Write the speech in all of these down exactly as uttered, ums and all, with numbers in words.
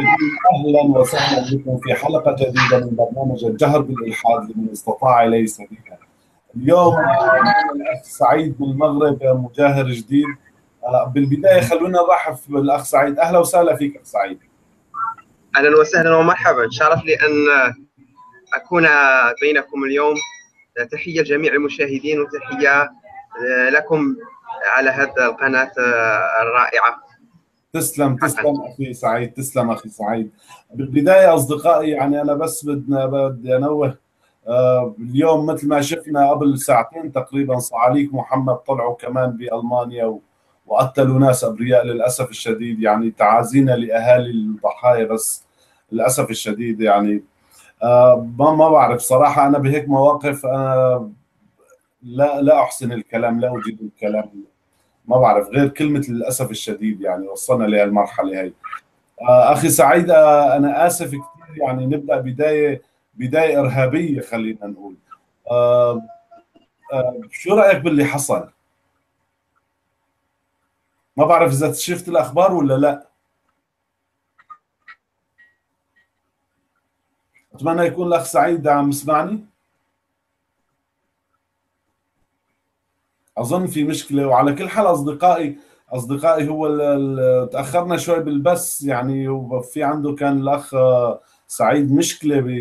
الجديد، أهلا وسهلا بكم في حلقة جديدة من برنامج الجهر بالإلحاد لمن استطاع إليه سبيلا. اليوم معنا الأخ سعيد من المغرب، مجاهر جديد. بالبداية خلونا نرحب بالأخ سعيد. أهلا وسهلا فيك أخ سعيد. أهلا وسهلا ومرحبا، شرف لي أن أكون بينكم اليوم. تحية لجميع المشاهدين وتحية لكم على هذه القناة الرائعة. تسلم تسلم أخي سعيد، تسلم أخي سعيد. بالبداية أصدقائي، يعني أنا بس بدنا بدي أنوه، آه اليوم مثل ما شفنا قبل ساعتين تقريبا صعاليك محمد طلعوا كمان بألمانيا وقتلوا ناس أبرياء للأسف الشديد. يعني تعازينا لأهالي الضحايا، بس للأسف الشديد يعني آه ما ما بعرف صراحة. أنا بهيك مواقف أنا لا لا أحسن الكلام، لا أجيد الكلام، ما بعرف غير كلمة للأسف الشديد. يعني وصلنا لهالمرحلة هي. آه أخي سعيد، آه أنا آسف كثير، يعني نبدأ بداية بداية إرهابية خلينا نقول. آه آه شو رأيك باللي حصل؟ ما بعرف إذا شفت الأخبار ولا لا. أتمنى يكون الأخ سعيد عم يسمعني. أظن في مشكلة. وعلى كل حال أصدقائي أصدقائي هو ال- ال- تأخرنا شوي بالبث، يعني وفي عنده كان الأخ سعيد مشكلة ب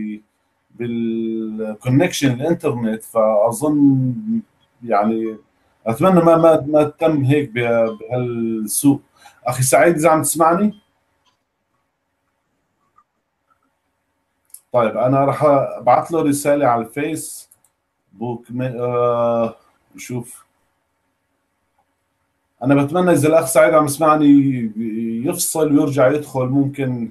بالكونكشن الانترنت، فأظن يعني أتمنى ما ما ما تم هيك به- بهالسوء. أخي سعيد إذا عم تسمعني. طيب أنا راح أبعث له رسالة على الفيس بوك. آه نشوف. انا بتمنى اذا الاخ سعيد عم يسمعني يفصل ويرجع يدخل، ممكن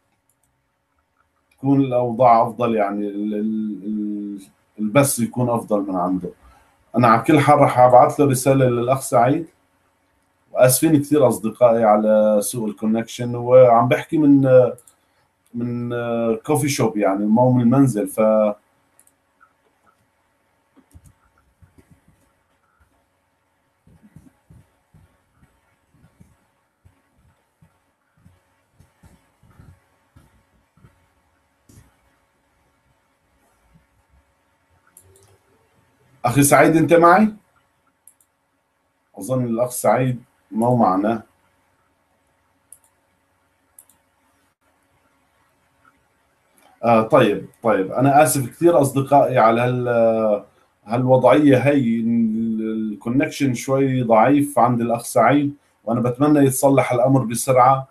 تكون الاوضاع افضل، يعني ال- ال- البث يكون افضل من عنده. انا على كل حال راح ابعث له رساله للاخ سعيد، واسفين كثير اصدقائي على سوء الكونكشن. وعم بحكي من من كوفي شوب، يعني مو من المنزل. ف اخي سعيد انت معي؟ اظن الاخ سعيد مو معنا. آه طيب طيب، انا اسف كثير اصدقائي على هال هالوضعيه هي. الكونكشن شوي ضعيف عند الاخ سعيد، وانا بتمنى يتصلح الامر بسرعه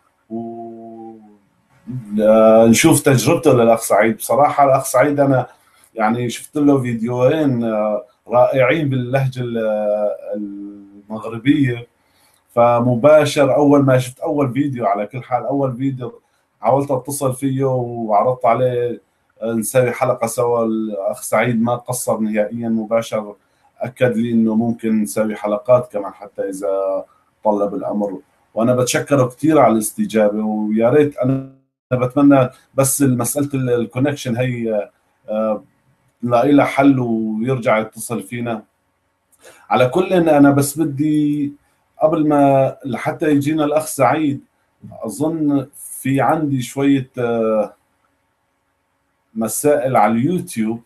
ونشوف تجربته للاخ سعيد. بصراحه الاخ سعيد انا يعني شفت له فيديوهين آه، رائعين باللهجه المغربيه. فمباشر اول ما شفت اول فيديو، على كل حال اول فيديو، حاولت اتصل فيه وعرضت عليه نسوي حلقة سوا. الأخ سعيد ما قصر نهائيا، مباشر أكد لي إنه ممكن نسوي حلقات كمان حتى إذا طلب الأمر. وأنا بتشكره كثير على الاستجابة، ويا ريت أنا بتمنى بس مسألة الكونكشن هي آه، نلاقي لها حل ويرجع يتصل فينا. على كل إن أنا بس بدي قبل ما لحتى يجينا الأخ سعيد، أظن في عندي شوية آه، مسائل على اليوتيوب.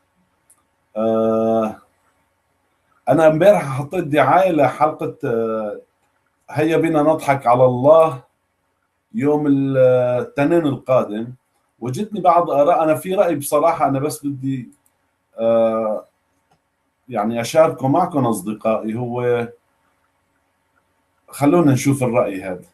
آه أنا امبارح حطيت دعاية لحلقة آه هيا بنا نضحك على الله يوم الاثنين القادم، وجدني بعض آراء. أنا في رأي بصراحة، أنا بس بدي آه يعني أشاركه معكم أصدقائي. هو خلونا نشوف الرأي هذا.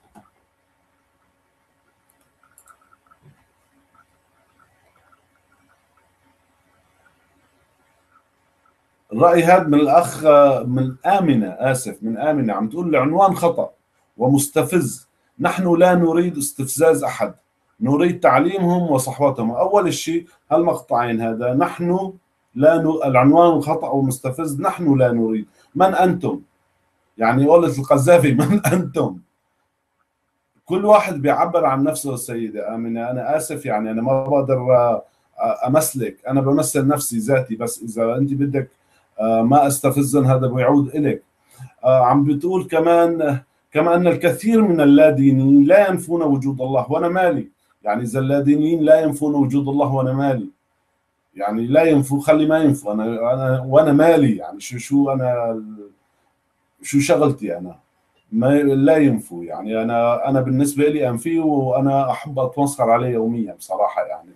الرأي هذا من الأخ من آمنة، آسف من آمنة، عم تقول العنوان خطأ ومستفز. نحن لا نريد استفزاز أحد، نريد تعليمهم وصحوتهم. أول شيء هالمقطعين هذا، نحن لا ن... العنوان خطأ ومستفز. نحن لا نريد. من أنتم؟ يعني قولة القذافي من أنتم؟ كل واحد بيعبر عن نفسه. السيدة آمنة أنا آسف، يعني أنا ما بقدر أمثلك، أنا بمثل نفسي ذاتي. بس إذا أنت بدك ما استفزن هذا بيعود إليك. عم بتقول كمان كما أن الكثير من اللادينيين لا ينفون وجود الله، وأنا مالي يعني إذا اللادينيين لا ينفون وجود الله وأنا مالي، يعني لا ينفوا خلي ما ينفوا، أنا أنا وأنا مالي يعني شو شو أنا شو شغلتي أنا ما لا ينفوا يعني أنا أنا بالنسبة لي أنفي وأنا أحب أتمسخر عليه يوميا بصراحة يعني.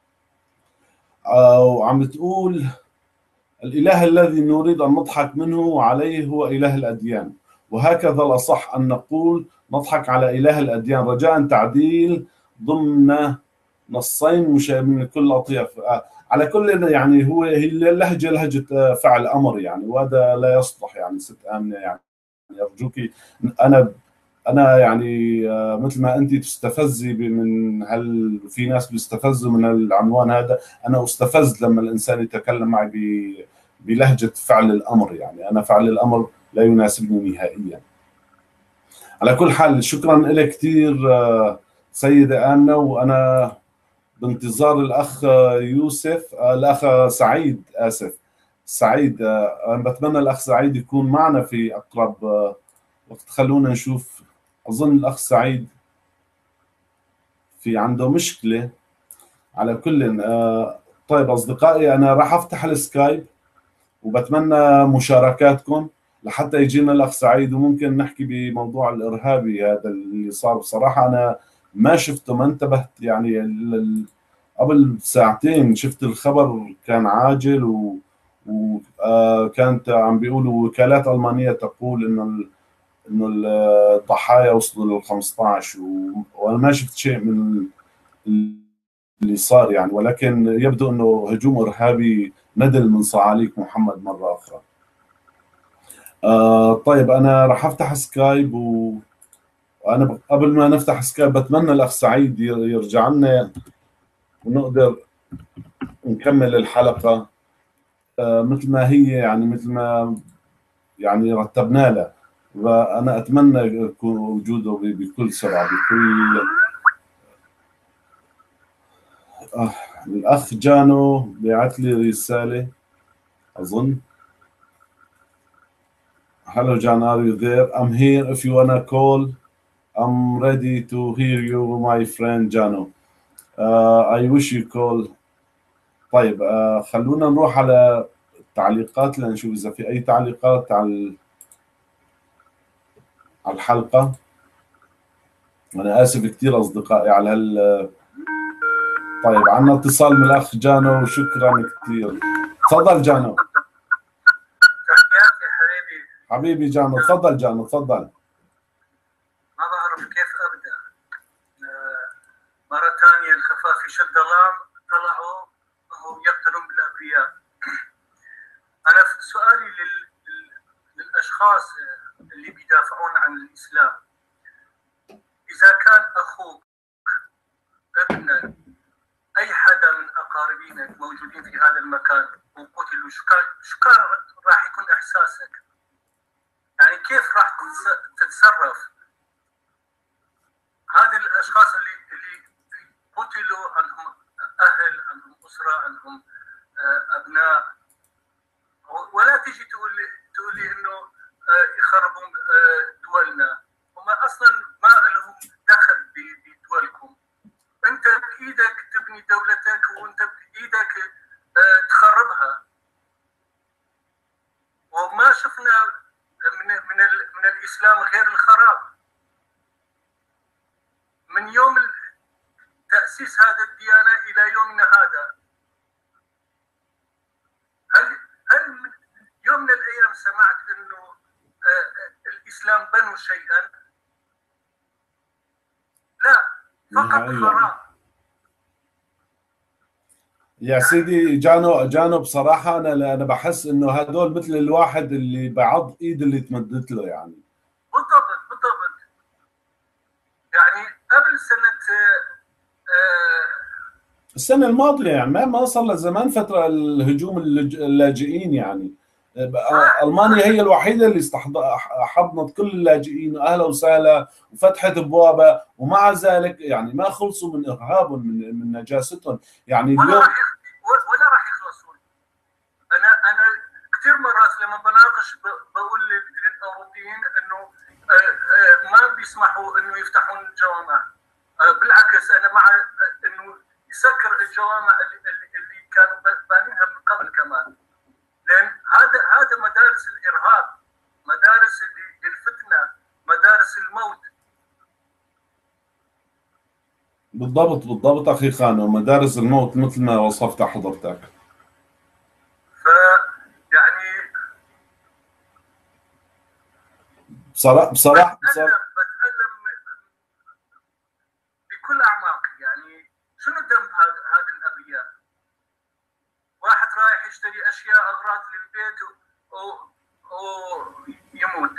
وعم تقول الإله الذي نريد أن نضحك منه عليه هو إله الأديان، وهكذا الأصح أن نقول نضحك على إله الأديان رجاء تعديل ضمن نصين مشابهين من كل أطياف. على كل يعني هو هي اللهجة لهجة فعل أمر يعني، وهذا لا يصلح يعني ست آمنة يعني أرجوك. أنا أنا يعني مثل ما أنت تستفزي من هل في ناس بيستفزوا من العنوان هذا، أنا أستفز لما الإنسان يتكلم معي بلهجة فعل الأمر، يعني أنا فعل الأمر لا يناسبني نهائيا. على كل حال شكرا لك كثير سيدة آمنة، وأنا بانتظار الأخ يوسف الأخ سعيد آسف سعيد أنا بتمنى الأخ سعيد يكون معنا في أقرب وقت. خلونا نشوف، أظن الأخ سعيد في عنده مشكلة. على كل طيب أصدقائي أنا راح أفتح السكايب وبتمنى مشاركاتكم لحتى يجينا الأخ سعيد، وممكن نحكي بموضوع الإرهابي هذا اللي صار. بصراحة أنا ما شفته، ما انتبهت يعني قبل ساعتين شفت الخبر كان عاجل، وكانت عم بيقولوا وكالات ألمانية تقول إنه إنه الضحايا وصلوا لل خمسة عشر، وأنا ما شفت شيء من اللي صار يعني، ولكن يبدو إنه هجوم إرهابي ندل من صعاليك محمد مرة أخرى. آه طيب أنا راح أفتح سكايب، وأنا قبل ما نفتح سكايب بتمنى الأخ سعيد يرجع لنا ونقدر نكمل الحلقة آه مثل ما هي يعني مثل ما يعني رتبنا له، وأنا أتمنى يكون وجوده بكل سرعة بكل آه الأخ جانو بيعت لي رسالة أظن. Hello Jan, are you there? I'm here if you wanna call. I'm ready to hear you my friend Jano. Uh, I wish you call. طيب uh, خلونا نروح على التعليقات لنشوف إذا في أي تعليقات على على الحلقة. أنا آسف كثير أصدقائي على هال. طيب عنا اتصال من الأخ جانو وشكرا كثير. تفضل جانو. تحياتي حبيبي. حبيبي جانو، تفضل جانو تفضل. ما بعرف كيف أبدأ. مرة ثانية الخفافيش الظلام طلعوا وهم يقتلون بالأبرياء. أنا سؤالي لل... للأشخاص اللي بيدافعون عن الإسلام، إذا كان أخوك ابنك أي حدا من أقاربينك موجودين في هذا المكان وقتلوا، شو كان شو كان راح يكون إحساسك؟ يعني كيف راح تتصرف؟ هذه الأشخاص اللي اللي قتلوا عندهم أهل، عندهم أسرة، عندهم أبناء، ولا تيجي تقول لي تقول لي إنه يخربون دولنا، هم أصلا ما لهم دخل بدولكم. أنت بإيدك تبني دولتك وأنت بإيدك تخربها، وما شفنا من من من الإسلام غير الخراب. من يوم تأسيس هذا الديانة إلى يومنا هذا، هل هل من يوم من الأيام سمعت إنه الإسلام بنوا شيئا؟ لا، فقط خراب. يا سيدي جانو جانو بصراحة أنا أنا بحس إنه هدول مثل الواحد اللي بعض إيد اللي تمدت له يعني. بالضبط بالضبط. يعني قبل سنة آه السنة الماضية يعني ما ما صار له زمان فترة الهجوم اللاجئين يعني. ألمانيا هي الوحيدة اللي حضنت كل اللاجئين أهلا وسهلا وفتحت ابوابها، ومع ذلك يعني ما خلصوا من إرهابهم من من نجاستهم يعني اليوم ولا راح ولا راح يخلصون. أنا أنا كثير مرات لما بناقش بقول للأوروبيين إنه ما بيسمحوا انه يفتحون الجوامع. بالعكس انا مع انه يسكر الجوامع اللي كانوا بانينها من قبل كمان، لان هذا هذا مدارس الارهاب، مدارس الفتنه، مدارس الموت. بالضبط بالضبط اخي خانو، مدارس الموت مثل ما وصفت حضرتك. ف يعني بصراحه بصراحه بتألم بتألم بكل اعماقي. يعني شنو ذنب هذه الابرياء؟ واحد رايح يشتري اشياء اغراض للبيت ويموت.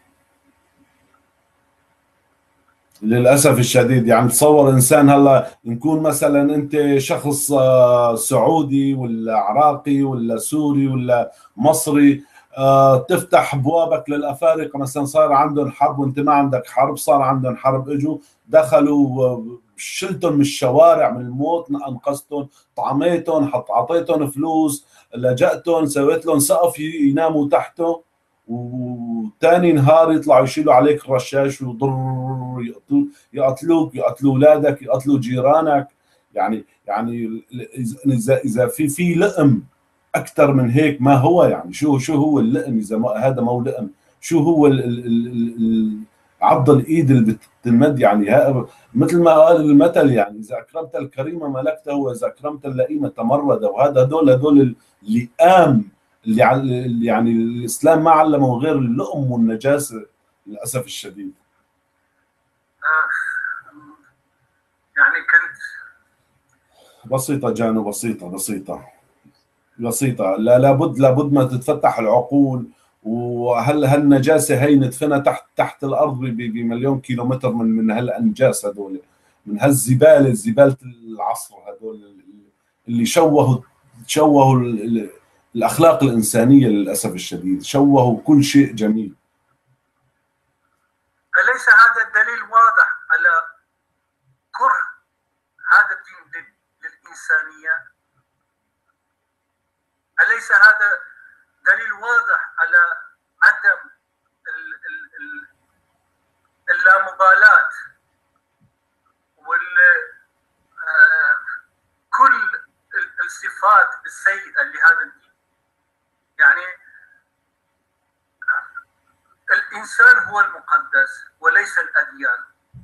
للاسف الشديد. يعني تصور انسان هلا نكون مثلا انت شخص سعودي ولا عراقي ولا سوري ولا مصري، تفتح ابوابك للافارقه، مثلا صار عندهم حرب وانت ما عندك حرب، صار عندهم حرب، اجوا دخلوا شلتهم من الشوارع من الموت، انقذتهم، طعميتهم، حط اعطيتهم فلوس، لجأتهم، سويت لهم سقف يناموا تحته، وثاني نهار يطلعوا يشيلوا عليك الرشاش وضر يقتلوك، يقتلوا اولادك، يقتلوا جيرانك. يعني يعني اذا اذا في في لئم اكثر من هيك ما هو. يعني شو شو هو اللئم اذا ما هذا مو لئم؟ شو هو ال ال ال عض الايد اللي بتنمد؟ يعني مثل ما قال المثل، يعني اذا اكرمت الكريم ملكته واذا اكرمت اللئيم تمرد. وهذا هدول هدول اللئام اللي يعني الاسلام ما علمه غير اللؤم والنجاسه للاسف الشديد. يعني كنت بسيطه جانو، بسيطه بسيطه بسيطه. لا لابد لابد ما تتفتح العقول. وهل هالنجاسه هي ندفنها تحت تحت الارض بمليون كيلومتر من من هالانجاس هذول، من هالزباله، زباله العصر هذول اللي شوهوا شوهوا الاخلاق الانسانيه للاسف الشديد، شوهوا كل شيء جميل. أليس هذا الدليل واضح على كره هذا الدين للإنسانية؟ أليس هذا دليل واضح على عدم اللامبالاة وكل الصفات السيئة لهذا الدين؟ يعني الإنسان هو المقدس وليس الأديان.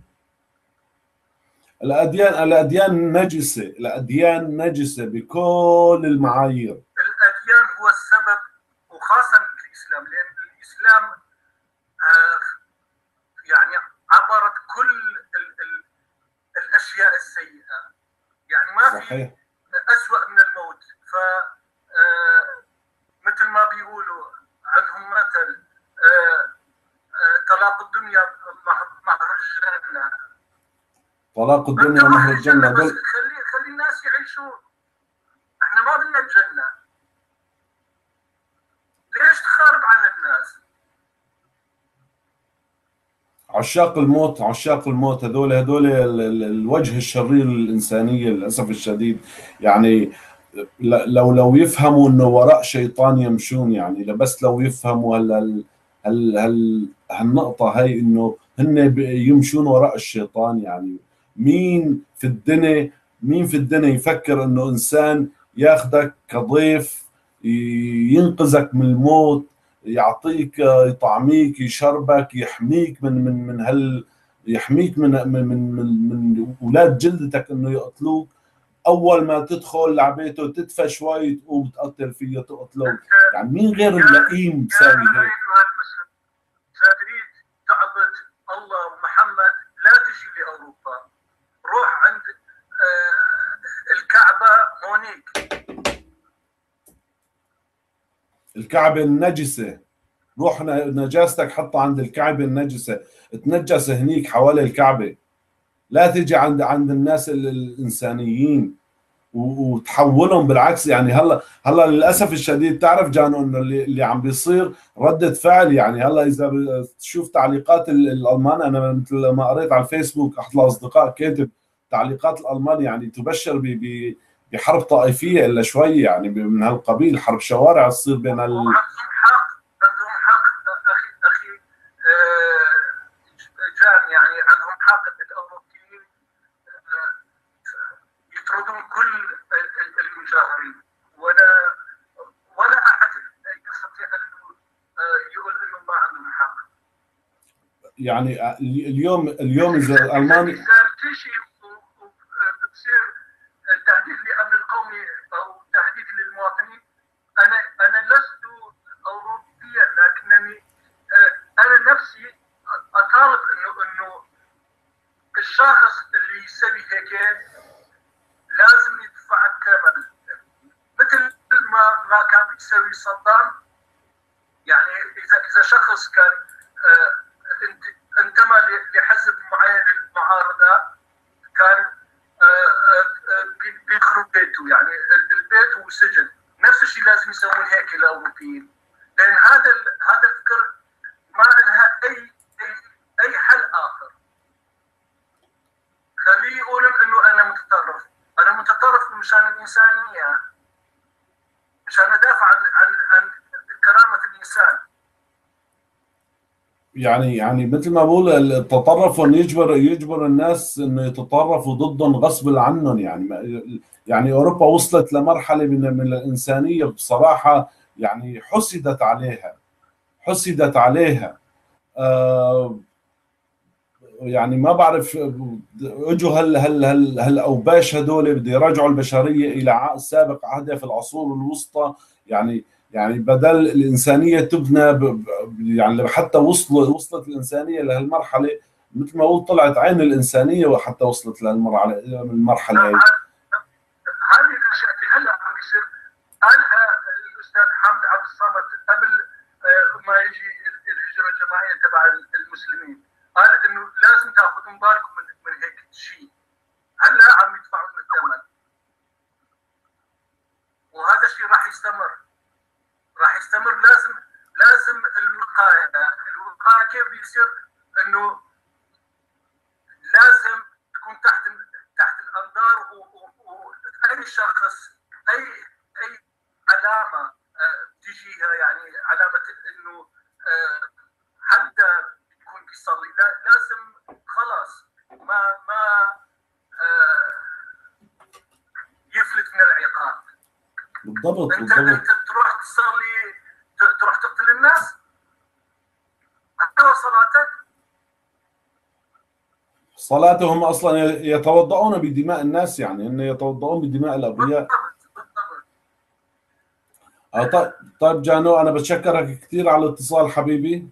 الأديان الأديان نجسة، الأديان نجسة بكل المعايير. الأديان هو السبب، وخاصة الإسلام، لأن الإسلام آه يعني عبرت كل ال ال الأشياء السيئة. يعني ما في أسوأ من الموت. ف آه مثل ما بيقولوا عنهم مثل آه آه طلاق الدنيا مهر الجنة. طلاق الدنيا مهر الجنة. بس خلي خلي الناس يعيشوا. احنا ما بدنا الجنة. ليش تخرب عن الناس؟ عشاق الموت، عشاق الموت هذول هذول الوجه الشرير للإنسانية للأسف الشديد. يعني لو لو يفهموا انه وراء شيطان يمشون، يعني بس لو يفهموا هال هال هال هالنقطة هي انه هن يمشون وراء الشيطان. يعني مين في الدنيا مين في الدنيا يفكر انه انسان ياخذك كضيف، ينقذك من الموت، يعطيك، يطعميك، يشربك، يحميك من من من هال يحميك من من من من, من اولاد جلدتك انه يقتلوك. اول ما تدخل على بيته تدفى شوي تقوم تقتل فيه تقتله. يعني مين غير اللئيم بيساوي هيك؟ إذا تريد تعبد الله ومحمد لا تجي لاوروبا، روح عند آه الكعبه هونيك. الكعبه النجسه، روح نجاستك حطها عند الكعبه النجسه، تنجس هنيك حوالي الكعبه. لا تجي عند عند الناس الانسانيين وتحولهم بالعكس. يعني هلا هلا للاسف الشديد تعرف جانو انه اللي, اللي عم بيصير رده فعل. يعني هلا اذا تشوف تعليقات الالمان، انا مثل ما قريت على الفيسبوك احد الاصدقاء كاتب تعليقات الالمان يعني تبشر ب بحرب طائفيه الا شوي، يعني من هالقبيل، حرب شوارع تصير بين ال... عندهم حق، عندهم حق اخي اخي آه يعني اليوم اليوم اذا المانيا بتصير تهديد للامن القومي او تهديد للمواطنين. انا انا لست اوروبيا، لكنني انا نفسي اطالب انه انه الشخص اللي يسوي هيك لازم يدفع الثمن، مثل ما ما كان بيسوي صدام. يعني اذا اذا شخص كان انتمى لحزب معين للمعارضه كان بيخرب بيته، يعني البيت وسجن. نفس الشيء لازم يسوون هيك الاوروبيين، لان هذا هذا الفكر ما لها اي اي اي حل اخر. خليه يقولون انه انا متطرف، انا متطرف مشان الانسانيه، مشان ادافع عن عن عن كرامه الانسان. يعني يعني مثل ما بقول التطرف انه يجبر يجبر الناس انه يتطرفوا ضدهم غصب عنهم. يعني يعني اوروبا وصلت لمرحله من من الانسانيه بصراحه، يعني حسدت عليها حسدت عليها آه يعني ما بعرف اجوا هال هال هال هالاوباش هذول بده يرجعوا البشريه الى سابق عهدها في العصور الوسطى. يعني يعني بدل الانسانيه تبنى ب يعني حتى وصلوا وصلت الانسانيه لهالمرحله، مثل ما قلت طلعت عين الانسانيه وحتى وصلت لهالمرحله المرحله هي. هذه الاشياء اللي هلا عم بيصير قالها الاستاذ حامد عبد الصمد قبل ما يجي الهجره الجماعيه تبع المسلمين، قال انه لازم تاخذون بالكم من من هيك شيء. هلا عم يدفعوا الثمن، وهذا الشيء راح يستمر راح يستمر. لازم لازم الوقايه الوقايه كيف بيصير؟ انه لازم تكون تحت تحت الانظار، واي شخص اي اي علامه تجيها، يعني علامه انه حتى يكون بيصلي لازم خلاص ما ما يفلت من العقاب. بالضبط انت بالضبط. انت تروح تصلي تروح تقتل الناس حتى صلاتك. صلاتهم اصلا يتوضؤون بدماء الناس، يعني ان يتوضؤون بدماء الابرياء. آه طيب طيب جانو، انا بتشكرك كثير على الاتصال حبيبي،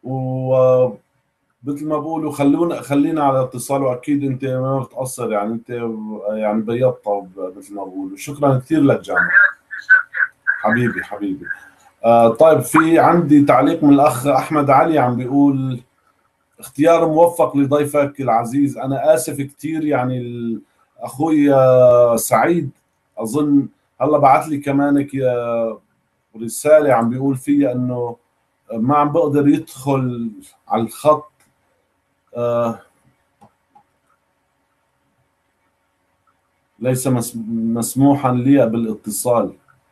ومثل ما بقولوا خلونا خلينا على اتصال، واكيد انت ما بتقصر، يعني انت يعني بيضت مثل ما بقولوا. شكرا كثير لك جانو حبيبي حبيبي. آه طيب في عندي تعليق من الاخ احمد علي عم بيقول اختيار موفق لضيفك العزيز. انا اسف كثير، يعني اخوي سعيد اظن هلا بعث لي كمان رساله عم بيقول فيها انه ما عم بقدر يدخل على الخط. آه ليس مسموحا لي بالاتصال.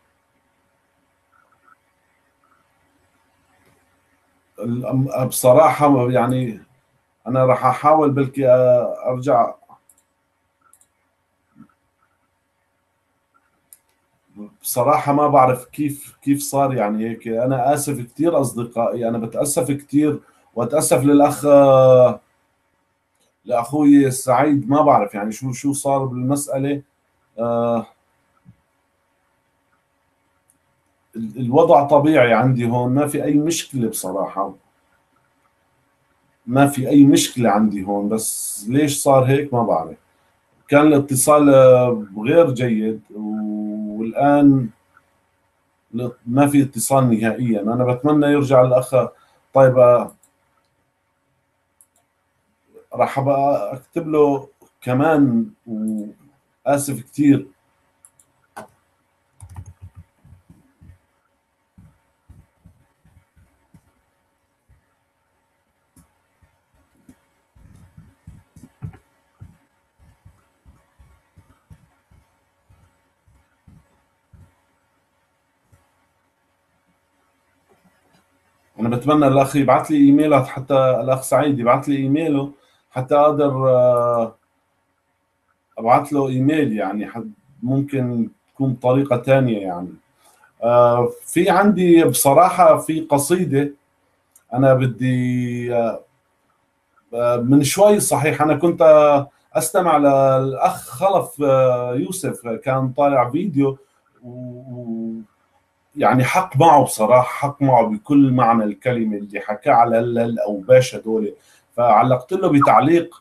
بصراحه يعني انا راح احاول بلكي ارجع. بصراحة ما بعرف كيف كيف صار يعني هيك. أنا آسف كثير أصدقائي، أنا بتأسف كثير، وأتأسف للأخ لأخوي سعيد. ما بعرف يعني شو شو صار بالمسألة. آه الوضع طبيعي عندي هون، ما في أي مشكلة بصراحة، ما في أي مشكلة عندي هون، بس ليش صار هيك ما بعرف. كان الاتصال غير جيد، والآن ما في اتصال نهائيا. انا بتمنى يرجع الاخ. طيب راح اكتب له كمان، واسف كثير. انا بتمنى الاخ يبعث لي ايميلات، حتى الاخ سعيد يبعث لي ايميله حتى اقدر ابعث له ايميل، يعني ممكن تكون طريقة ثانية. يعني في عندي بصراحة في قصيدة انا بدي من شوي صحيح أنا كنت أستمع للأخ خلف يوسف، كان طالع فيديو و يعني حق معه بصراحة، حق معه بكل معنى الكلمة اللي حكاه على الأوباش هدول. فعلقت له بتعليق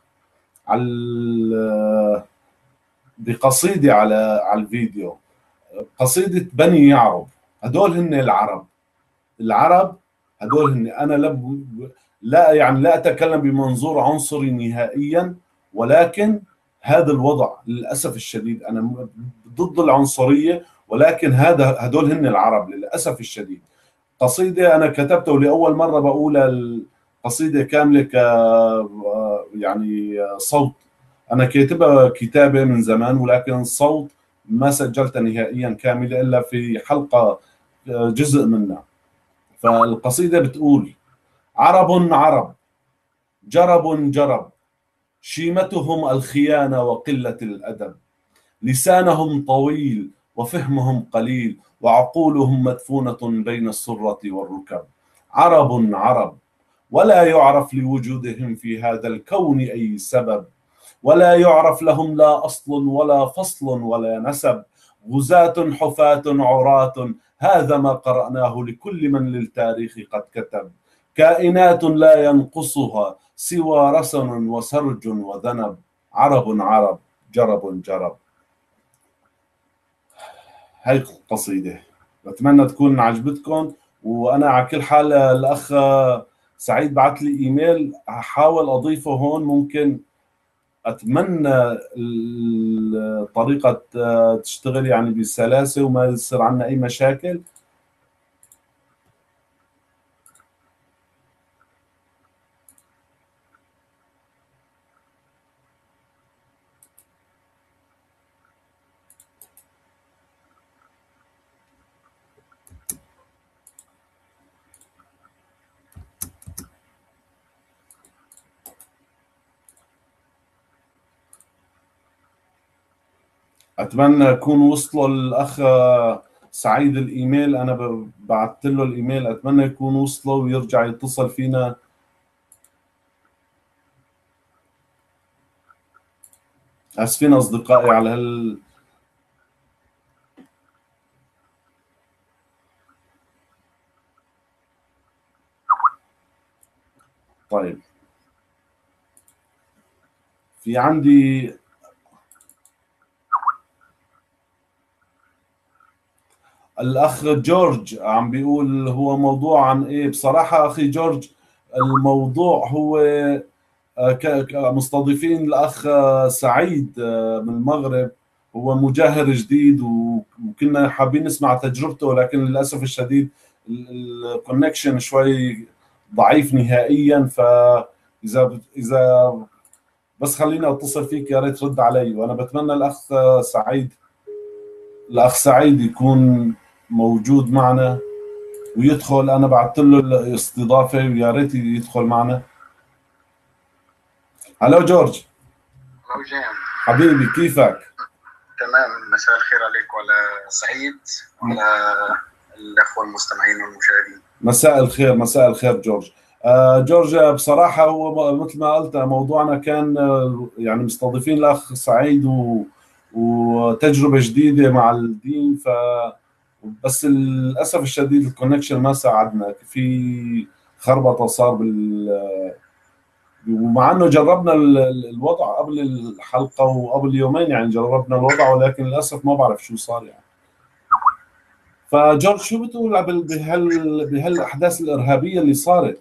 على بقصيدة على على الفيديو، قصيدة بني يعرب. هدول هن العرب، العرب هدول هن. أنا لب لا يعني لا أتكلم بمنظور عنصري نهائيا، ولكن هذا الوضع للأسف الشديد. أنا ضد العنصرية، ولكن هذا هدول هن العرب للأسف الشديد. قصيدة أنا كتبته لأول مرة بقول القصيدة كاملة ك يعني صوت، أنا كاتبها كتابة من زمان، ولكن الصوت ما سجلتها نهائيا كاملة إلا في حلقة جزء منها. فالقصيدة بتقول: عرب عرب جرب جرب، شيمتهم الخيانة وقلة الأدب، لسانهم طويل وفهمهم قليل، وعقولهم مدفونة بين السرة والركب. عرب عرب ولا يعرف لوجودهم في هذا الكون أي سبب، ولا يعرف لهم لا أصل ولا فصل ولا نسب. غزاة حفاة عراة، هذا ما قرأناه لكل من للتاريخ قد كتب. كائنات لا ينقصها سوى رسن وسرج وذنب. عرب عرب جرب جرب. هاي القصيدة بتمنى تكون عجبتكم. وأنا على كل حال الأخ سعيد بعت لي إيميل، هحاول أضيفه هون. ممكن أتمنى الطريقة تشتغل يعني بسلاسة وما يصير عندنا أي مشاكل. أتمنى يكون وصلوا الأخ سعيد الإيميل. أنا بعثت له الإيميل، أتمنى يكون وصلوا ويرجع يتصل فينا. آسفين أصدقائي على هال طيب، في عندي الأخ جورج عم بيقول هو موضوع عن إيه. بصراحة أخي جورج، الموضوع هو مستضيفين الأخ سعيد من المغرب، هو مجاهر جديد وكنا حابين نسمع تجربته، لكن للأسف الشديد الكونكشن شوي ضعيف نهائيا. فإذا إذا بس خليني أتصل فيك يا ريت رد علي. وأنا بتمنى الأخ سعيد الأخ سعيد يكون موجود معنا ويدخل. أنا بعثت له الاستضافة ويا ريت يدخل معنا. هلو جورج. هلو جيم حبيبي، كيفك؟ تمام، مساء الخير عليك وعلى سعيد وعلى الأخوة المستمعين والمشاهدين. مساء الخير، مساء الخير جورج. آه جورج، بصراحة هو مثل ما قلت موضوعنا كان يعني مستضيفين الأخ سعيد و... وتجربة جديدة مع الدين. ف بس للأسف الشديد الكونكشن ما ساعدنا، في خربطة صار بال ومع انه جربنا الوضع قبل الحلقه وقبل يومين، يعني جربنا الوضع، ولكن للاسف ما بعرف شو صار يعني. فجورج، شو بتقول بهال بهالاحداث الارهابيه اللي صارت؟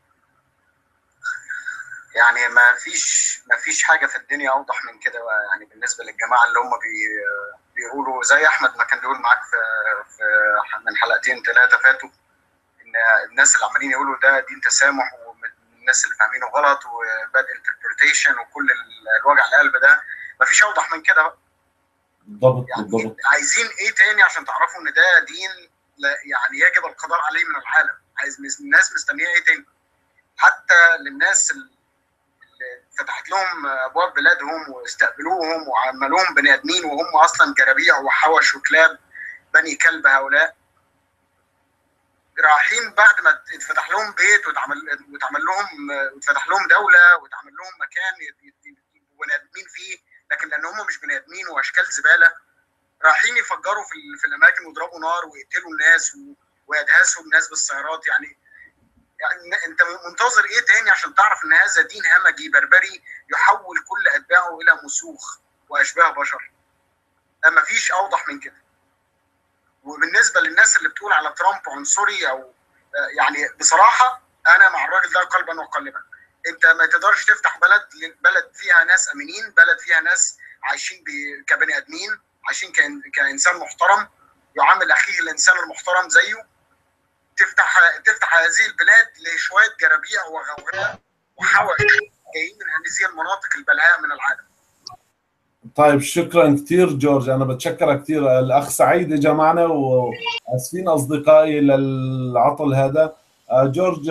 يعني ما فيش ما فيش حاجه في الدنيا اوضح من كده، يعني بالنسبه للجماعه اللي هم بي بيقولوا زي احمد ما كان بيقول معاك في, في من حلقتين ثلاثه فاتوا، ان الناس اللي عمالين يقولوا ده دين تسامح، الناس اللي فاهمينه غلط وباد انتربريتيشن وكل الوجع القلب ده، مفيش اوضح من كده بقى. بالضبط يعني بالضبط. عايزين ايه تاني عشان تعرفوا ان ده دين يعني يجب القضاء عليه من العالم؟ عايز الناس مستنيه ايه تاني؟ حتى للناس اللي فتحت لهم ابواب بلادهم واستقبلوهم وعملوهم بني ادمين وهم اصلا جرابيع وحوش وكلاب، بني كلب هؤلاء، رايحين بعد ما اتفتح لهم بيت واتعمل واتعمل لهم واتفتح لهم دوله واتعمل لهم مكان يبقوا بني ادمين فيه، لكن لان هم مش بني ادمين واشكال زباله رايحين يفجروا في, في الاماكن ويضربوا نار ويقتلوا الناس ويدهسوا الناس بالسيارات. يعني يعني انت منتظر ايه تاني عشان تعرف ان هذا دين همجي بربري يحول كل اتباعه الى مسوخ واشباه بشر؟ ما فيش اوضح من كده. وبالنسبه للناس اللي بتقول على ترامب عنصري او يعني بصراحه انا مع الراجل ده قلبا وقالبا. انت ما تقدرش تفتح بلد بلد فيها ناس امنين، بلد فيها ناس عايشين كبني ادمين، عايشين كانسان محترم يعامل اخيه الانسان المحترم زيه، تفتح تفتح هذه البلاد لشويه جرابيع وغوغاء وحوش جايين من هذه المناطق البلهاء من العالم. طيب شكرا كثير جورج، انا بتشكرك كثير. الاخ سعيد اجى معنا واسفين اصدقائي للعطل هذا. جورج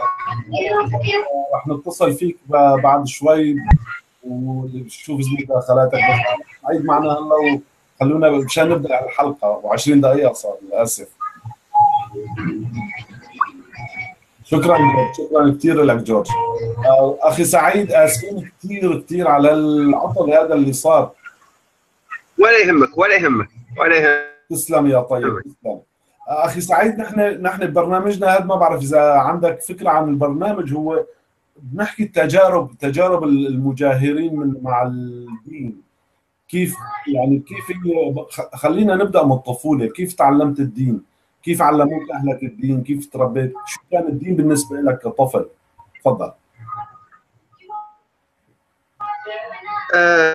رح نتصل فيك بعد شوي ونشوف مداخلاتك. سعيد معنا هلا وخلونا مشان نبدا الحلقه وعشرين دقيقه صار للاسف. شكرا شكرا كثير لك جورج. اخي سعيد اسفين كثير كثير على العطل هذا اللي صار. ولا يهمك ولا يهمك ولا يهمك. تسلم يا طيب تسلم. اخي سعيد نحن نحن ببرنامجنا هذا ما بعرف اذا عندك فكره عن البرنامج، هو بنحكي التجارب تجارب المجاهرين من مع الدين. كيف يعني كيف خلينا نبدا من الطفوله، كيف تعلمت الدين؟ كيف علموك اهلك الدين؟ كيف تربيت؟ شو كان الدين بالنسبه لك كطفل؟ تفضل. أه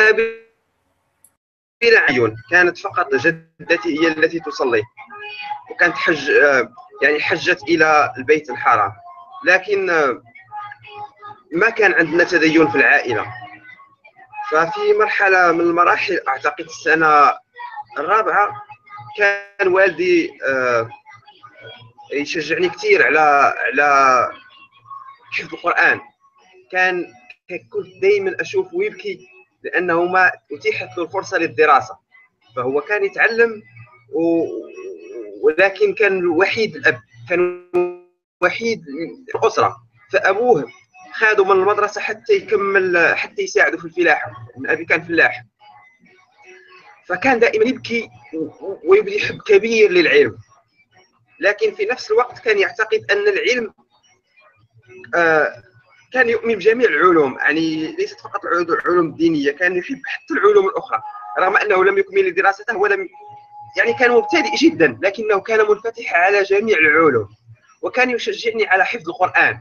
بلا عيون، كانت فقط جدتي هي التي تصلي، وكانت حج أه يعني حجت الى البيت الحرام، لكن أه ما كان عندنا تدين في العائله. ففي مرحله من المراحل اعتقد السنه الرابعه كان والدي آه يشجعني كثير على على حفظ القرآن. كان كنت دائما اشوفه يبكي لانه ما اتيحت له الفرصه للدراسه، فهو كان يتعلم و... ولكن كان وحيد الاب، كان وحيد الاسره، فابوه خاده من المدرسه حتى يكمل حتى يساعده في الفلاحه، ابي كان فلاح. فكان دائما يبكي ويبدي حب كبير للعلم، لكن في نفس الوقت كان يعتقد ان العلم آه كان يؤمن بجميع العلوم، يعني ليست فقط العلوم الدينيه، كان يحب حتى العلوم الاخرى، رغم انه لم يكمل دراسته ولم يعني كان مبتدئ جدا، لكنه كان منفتح على جميع العلوم، وكان يشجعني على حفظ القرآن.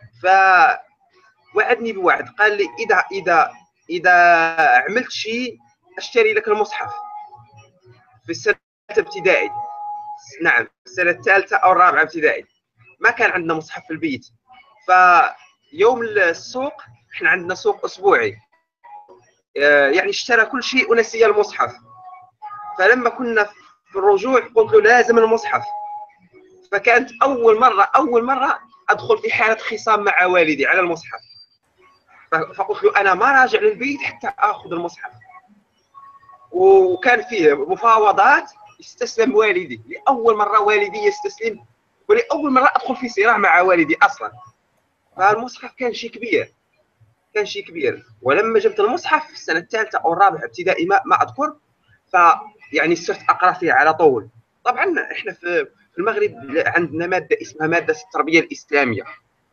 فوعدني بوعد، قال لي اذا اذا اذا عملت شيء اشتري لك المصحف في السنه ابتدائي. نعم السنه الثالثه او الرابعه ابتدائي. ما كان عندنا مصحف في البيت، فيوم السوق احنا عندنا سوق اسبوعي، يعني اشترى كل شيء ونسي المصحف. فلما كنا في الرجوع قلت له لازم المصحف. فكانت اول مره اول مره ادخل في حاله خصام مع والدي على المصحف. فقلت له انا ما راجع للبيت حتى اخذ المصحف. وكان فيه مفاوضات، استسلم والدي لاول مره، والدي يستسلم، ولاول مره ادخل في صراع مع والدي اصلا. فالمصحف كان شيء كبير، كان شيء كبير. ولما جبت المصحف في السنه الثالثه او الرابعه ابتدائي ما ما اذكر، فيعني صرت اقرا فيه على طول. طبعا احنا في المغرب عندنا ماده اسمها ماده التربيه الاسلاميه،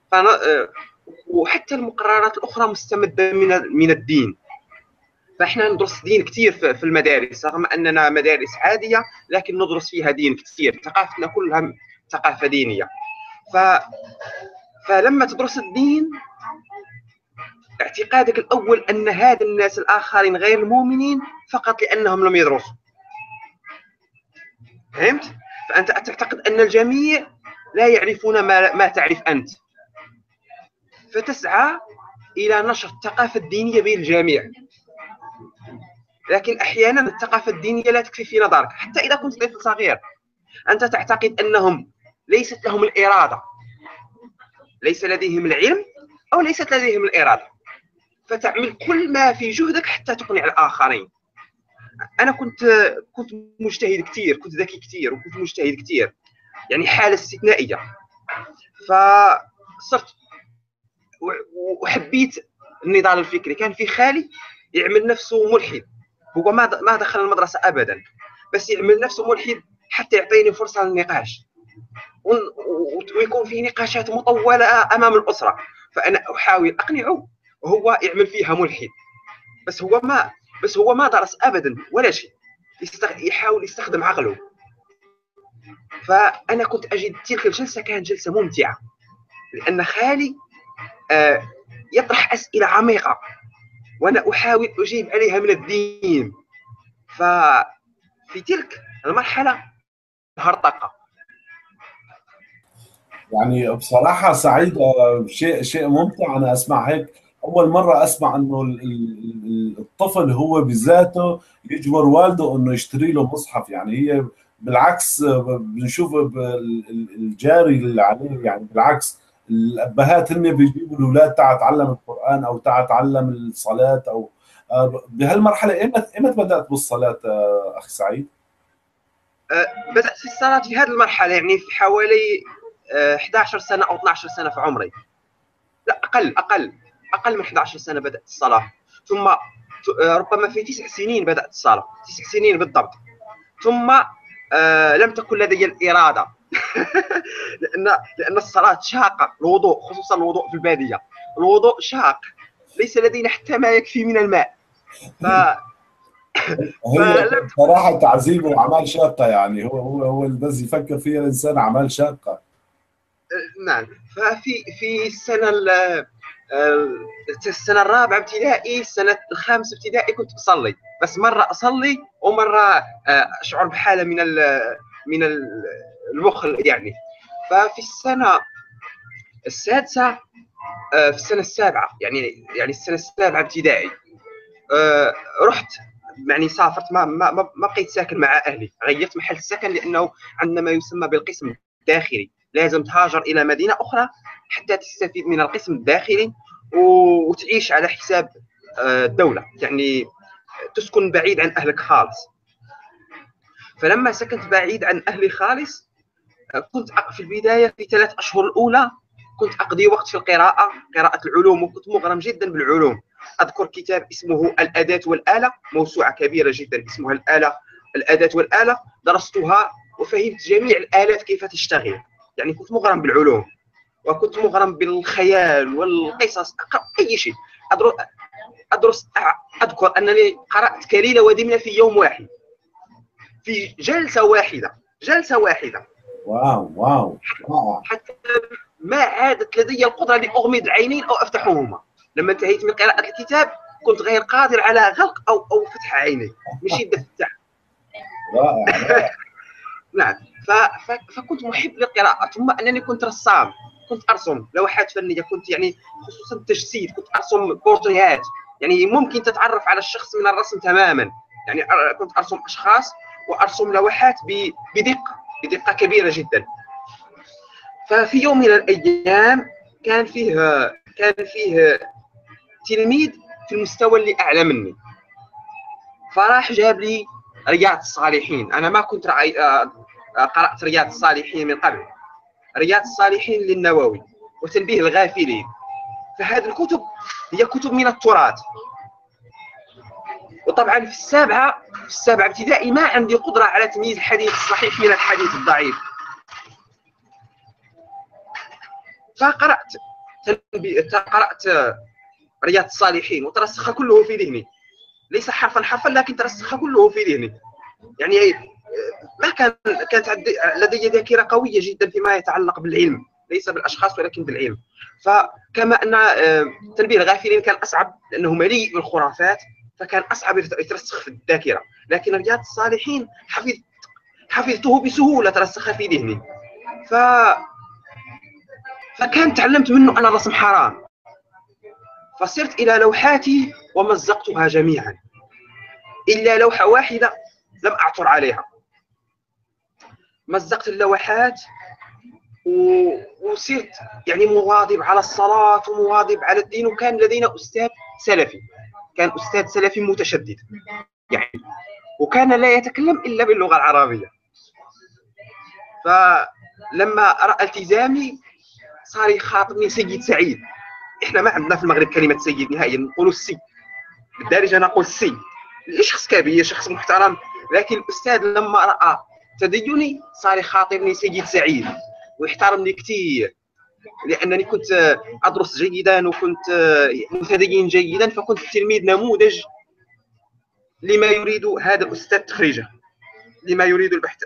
وحتى المقررات الاخرى مستمده من من الدين. فاحنا ندرس دين كثير في المدارس، رغم اننا مدارس عاديه لكن ندرس فيها دين كثير، ثقافتنا كلها ثقافه دينيه. ف فلما تدرس الدين اعتقادك الاول ان هذا الناس الاخرين غير المؤمنين فقط لانهم لم يدرسوا. فهمت؟ فانت تعتقد ان الجميع لا يعرفون ما ما تعرف انت، فتسعى الى نشر الثقافه الدينيه بين الجميع. لكن احيانا الثقافه الدينيه لا تكفي في نظرك، حتى اذا كنت طفل صغير انت تعتقد انهم ليست لهم الاراده، ليس لديهم العلم او ليست لديهم الاراده، فتعمل كل ما في جهدك حتى تقنع الاخرين. انا كنت كنت مجتهد كثير، كنت ذكي كثير، وكنت مجتهد كثير، يعني حاله استثنائيه. فصرت وحبيت النضال الفكري. كان في خالي يعمل نفسه ملحد، هو ما ما دخل المدرسه ابدا، بس يعمل نفسه ملحد حتى يعطيني فرصه للنقاش، ويكون في نقاشات مطوله امام الاسره، فانا احاول اقنعه وهو يعمل فيها ملحد. بس هو ما بس هو ما درس ابدا ولا شيء، يحاول يستخدم عقله. فانا كنت اجد تلك الجلسه كانت جلسه ممتعه، لان خالي آه يطرح اسئله عميقه وانا احاول اجيب عليها من الدين. ففي تلك المرحله هرطقه. يعني بصراحه سعيد، شيء شيء ممتع. انا اسمع هيك اول مره اسمع انه الطفل هو بذاته يجبر والده انه يشتري له مصحف. يعني هي بالعكس بنشوف الجاري اللي عليه، يعني بالعكس الابهات هن بيجيبوا الاولاد تعال تعلم القران او تعال تعلم الصلاه. او بهالمرحله ايمتى ايمتى بدات بالصلاه اخي سعيد؟ بدات في الصلاه في هذه المرحله، يعني في حوالي إحدى عشرة سنه او اثني عشر سنه في عمري. لا اقل اقل اقل من إحدى عشرة سنه بدات الصلاه. ثم ربما في تسع سنين بدات الصلاه، تسع سنين بالضبط. ثم آه لم تكن لدي الاراده لان لان الصلاه شاقه، الوضوء خصوصا الوضوء في الباديه، الوضوء شاق، ليس لدينا حتى ما يكفي من الماء. ف هي صراحه تعذيب واعمال شاقه، يعني هو هو هو بس يفكر فيها الانسان اعمال شاقه. نعم. ففي في السنه السنه الرابعه ابتدائي، السنه الخامسه ابتدائي كنت اصلي، بس مره اصلي ومره اشعر بحاله من من المخل يعني. ففي السنه السادسه، في السنه السابعه يعني يعني السنه السابعه ابتدائي رحت، يعني سافرت، ما ما ما بقيت ساكن مع اهلي، غيرت محل السكن لانه عندنا ما يسمى بالقسم الداخلي، لازم تهاجر الى مدينه اخرى حتى تستفيد من القسم الداخلي وتعيش على حساب الدوله، يعني تسكن بعيد عن اهلك خالص. فلما سكنت بعيد عن اهلي خالص، كنت في البدايه في ثلاث اشهر الاولى كنت اقضي وقت في القراءه، قراءه العلوم، وكنت مغرم جدا بالعلوم. اذكر كتاب اسمه الاداه والاله، موسوعه كبيره جدا اسمها الاله الاداه والاله، درستها وفهمت جميع الالات كيف تشتغل. يعني كنت مغرم بالعلوم، وكنت مغرم بالخيال والقصص، اقرا اي شيء. ادرس ادرس اذكر انني قرات كليله ودمنه في يوم واحد، في جلسه واحده جلسه واحده واو واو واو. حتى ما عادت لدي القدره لاغمض العينين او افتحهما. لما انتهيت من قراءه الكتاب كنت غير قادر على غلق او او فتح عيني من شده التعب. رائع. نعم. فكنت محب للقراءه، ثم انني كنت رسام، كنت ارسم لوحات فنيه، كنت يعني خصوصا التجسيد، كنت ارسم بورتريهات، يعني ممكن تتعرف على الشخص من الرسم تماما. يعني كنت ارسم اشخاص وارسم لوحات بدقه بدقه كبيره جدا. ففي يوم من الايام كان فيه كان فيه تلميذ في المستوى اللي اعلى مني، فراح جاب لي رياض الصالحين. انا ما كنت رأي... قرات رياض الصالحين من قبل، رياض الصالحين للنووي وتنبيه الغافلين. فهذه الكتب هي كتب من التراث. وطبعا في السابعه في السابعه ابتدائي ما عندي قدره على تمييز الحديث الصحيح من الحديث الضعيف، فقرات تنبيه قرات رياض الصالحين وترسخ كله في ذهني، ليس حرفا حرفا لكن ترسخ كله في ذهني. يعني ما كان كانت لدي ذاكره قويه جدا فيما يتعلق بالعلم، ليس بالاشخاص ولكن بالعلم. فكما ان تنبيه الغافلين كان اصعب لانه مليء بالخرافات، فكان اصعب يترسخ في الذاكره، لكن رياض الصالحين حفظت حفظته بسهوله، ترسخ في ذهني. ف فكان تعلمت منه ان الرسم حرام، فصرت الى لوحاتي ومزقتها جميعا الا لوحه واحده لم اعثر عليها. مزقت اللوحات و... وصرت يعني مواظب على الصلاة ومواظب على الدين. وكان لدينا أستاذ سلفي، كان أستاذ سلفي متشدد يعني، وكان لا يتكلم إلا باللغة العربية. ف... لما راى التزامي صار يخاطبني سيد سعيد. احنا ما عندنا في المغرب كلمه سيد نهائيا، نقولوا السي بالدارجه، نقول السي. شخص كبير، شخص محترم، لكن الاستاذ لما راى تديني صار يخاطبني سيد سعيد ويحترمني كثير، لانني كنت ادرس جيدا وكنت متدين جيدا، فكنت تلميذ نموذج لما يريد هذا الاستاذ تخريجه، لما يريد البحث.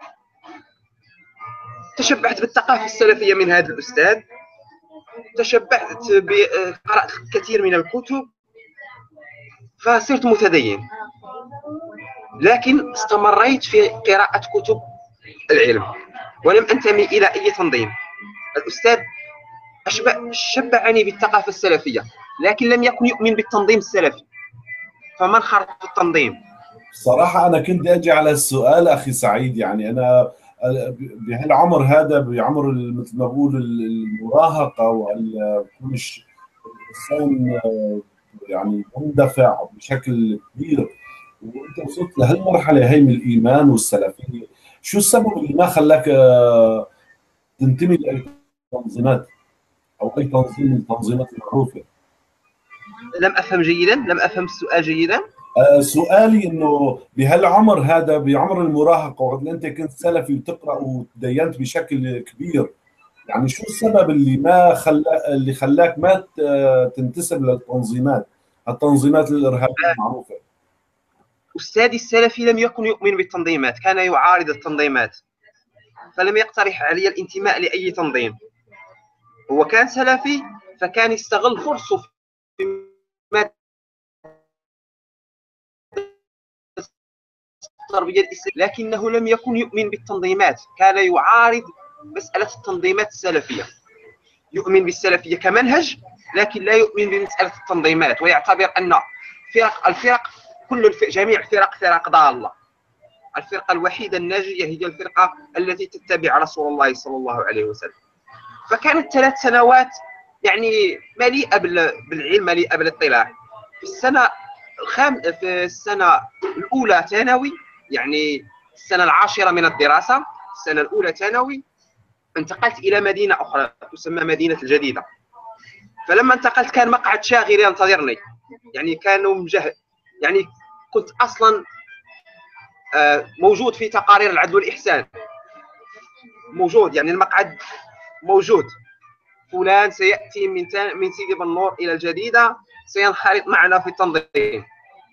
تشبعت بالثقافه السلفيه من هذا الاستاذ، تشبعت قرات الكثير من الكتب، فصرت متدين. لكن استمريت في قراءه كتب العلم ولم انتمي الى اي تنظيم. الاستاذ أشبع شبعني بالثقافه السلفيه، لكن لم يكن يؤمن بالتنظيم السلفي، فمن خرج في التنظيم؟ صراحه انا كنت اجي على السؤال اخي سعيد. يعني انا بهالعمر هذا، بعمر مثل ما بقول المراهقه والكونش الانسان يعني مندفع بشكل كبير، وانت وصلت لهالمرحله هي من الايمان والسلفيه، شو السبب اللي ما خلاك تنتمي لاي تنظيمات او اي تنظيم من التنظيمات المعروفه؟ لم افهم جيدا، لم افهم السؤال جيدا. آه سؤالي انه بهالعمر هذا، بعمر المراهقه، وقت انت كنت سلفي وتقرا وتدينت بشكل كبير، يعني شو السبب اللي ما خلا اللي خلاك ما تنتسب للتنظيمات، التنظيمات الارهابيه المعروفه؟ استاذي السلفي لم يكن يؤمن بالتنظيمات، كان يعارض التنظيمات، فلم يقترح علي الانتماء لاي تنظيم. هو كان سلفي، فكان يستغل فرصه في التربيه الاسلاميه، لكنه لم يكن يؤمن بالتنظيمات، كان يعارض مساله التنظيمات السلفيه. يؤمن بالسلفيه كمنهج، لكن لا يؤمن بمساله التنظيمات، ويعتبر ان فرق الفرق كل الفرق جميع الفرق فرق ضاله. الفرقه الوحيده الناجيه هي الفرقه التي تتبع رسول الله صلى الله عليه وسلم. فكانت ثلاث سنوات يعني مليئه بالعلم، مليئه بالاطلاع. في السنه الخام في السنه الاولى ثانوي، يعني السنه العاشره من الدراسه، السنه الاولى ثانوي، انتقلت الى مدينه اخرى تسمى مدينه الجديده. فلما انتقلت كان مقعد شاغر ينتظرني، يعني كانوا مجهز، يعني كنت اصلا موجود في تقارير العدل والاحسان، موجود يعني المقعد موجود. فلان سياتي من من سيدي بنور الى الجديده، سينخرط معنا في التنظيم.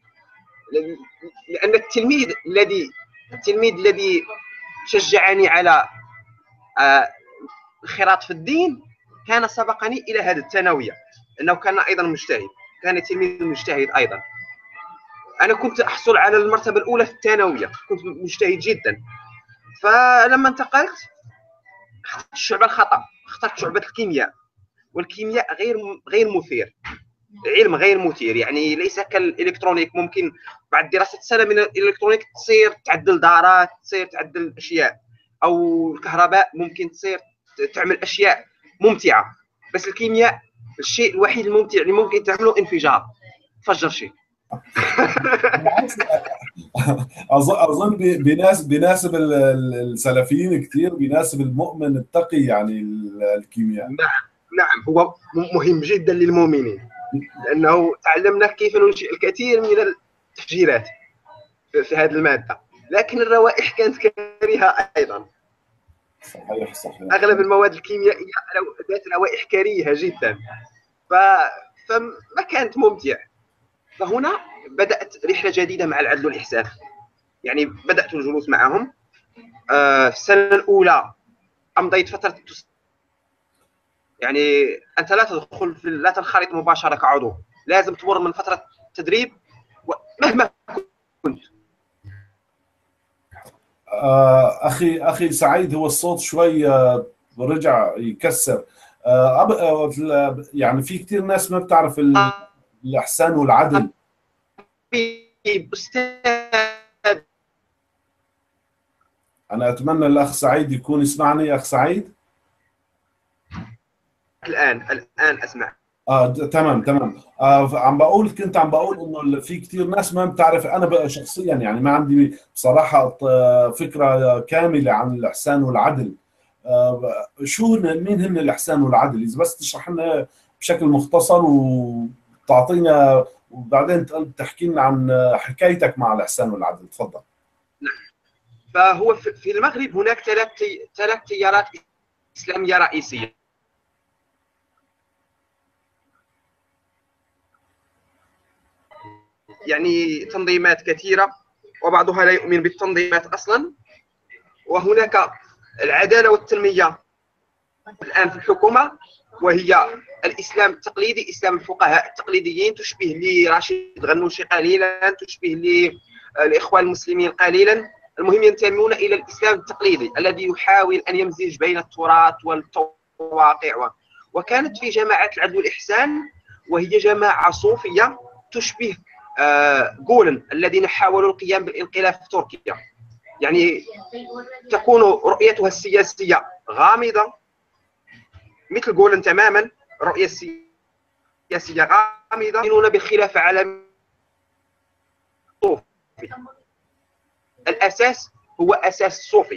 لان التلميذ الذي التلميذ الذي شجعني على الانخراط في الدين كان سبقني الى هذه الثانويه، انه كان ايضا مجتهد، كان تلميذ مجتهد ايضا. انا كنت احصل على المرتبه الاولى في الثانويه، كنت مجتهد جدا. فلما انتقلت اخترت الشعبه الخطا، اخترت شعبه الكيمياء، والكيمياء غير غير مثير، علم غير مثير، يعني ليس كالالكترونيك. ممكن بعد دراسه سنه من الالكترونيك تصير تعدل دارات، تصير تعدل اشياء، او الكهرباء ممكن تصير تعمل اشياء ممتعه. بس الكيمياء الشيء الوحيد الممتع اللي ممكن تعمله انفجار، تفجر شيء. اظن بيناسب بيناسب السلفيين كثير، بيناسب المؤمن التقي يعني الكيمياء. نعم نعم، هو مهم جدا للمؤمنين، لانه تعلمنا كيف ننشئ الكثير من التفجيرات في هذه الماده، لكن الروائح كانت كريهه ايضا. صحيح صحيح. اغلب المواد الكيميائيه ذات روائح كريهه جدا، ف... فما كانت ممتعه. فهنا بدات رحله جديده مع العدل والاحسان، يعني بدات الجلوس معهم. آه في السنه الاولى امضيت فتره، يعني انت لا تدخل في لا تنخرط مباشره كعضو، لازم تمر من فتره تدريب مهما كنت. آه اخي اخي سعيد، هو الصوت شوي رجع يكسر. آه يعني في كثير ناس ما بتعرف الاحسان والعدل. استاذ، انا اتمنى الاخ سعيد يكون يسمعني. اخ سعيد الان الان اسمع. اه تمام تمام. آه عم بقول كنت عم بقول انه في كثير ناس ما بتعرف. انا بقى شخصيا يعني ما عندي بصراحه فكره كامله عن الاحسان والعدل. شو مين هن الاحسان والعدل؟ اذا بس تشرح لنا بشكل مختصر وتعطينا، وبعدين تحكي لنا عن حكايتك مع الاحسان والعدل. تفضل. نعم. فهو في المغرب هناك ثلاث ثلاث تيارات اسلاميه رئيسيه. يعني تنظيمات كثيره وبعضها لا يؤمن بالتنظيمات اصلا. وهناك العداله والتنميه الان في الحكومه، وهي الاسلام التقليدي، اسلام الفقهاء التقليديين، تشبه لرشيد غنوشي قليلا، تشبه للاخوان المسلمين قليلا. المهم ينتمون الى الاسلام التقليدي الذي يحاول ان يمزج بين التراث والواقع. وكانت في جماعه العدل والاحسان، وهي جماعه صوفيه تشبه جولن الذين حاولوا القيام بالانقلاب في تركيا. يعني تكون رؤيتها السياسيه غامضه مثل جولن تماما، رؤيه سياسيه غامضه، يؤمنون بالخلافه على صوفي. الاساس هو اساس صوفي،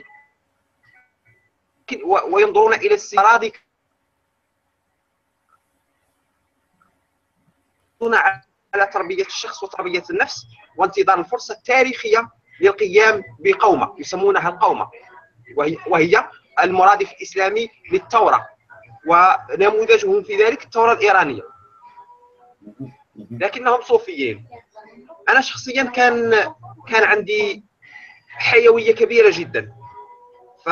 وينظرون الى السيارات على تربيه الشخص وتربيه النفس وانتظار الفرصه التاريخيه للقيام بقومه يسمونها القومه، وهي, وهي المرادف الاسلامي للثوره، ونموذجهم في ذلك الثوره الايرانيه. لكنهم صوفيين. انا شخصيا كان كان عندي حيويه كبيره جدا. ف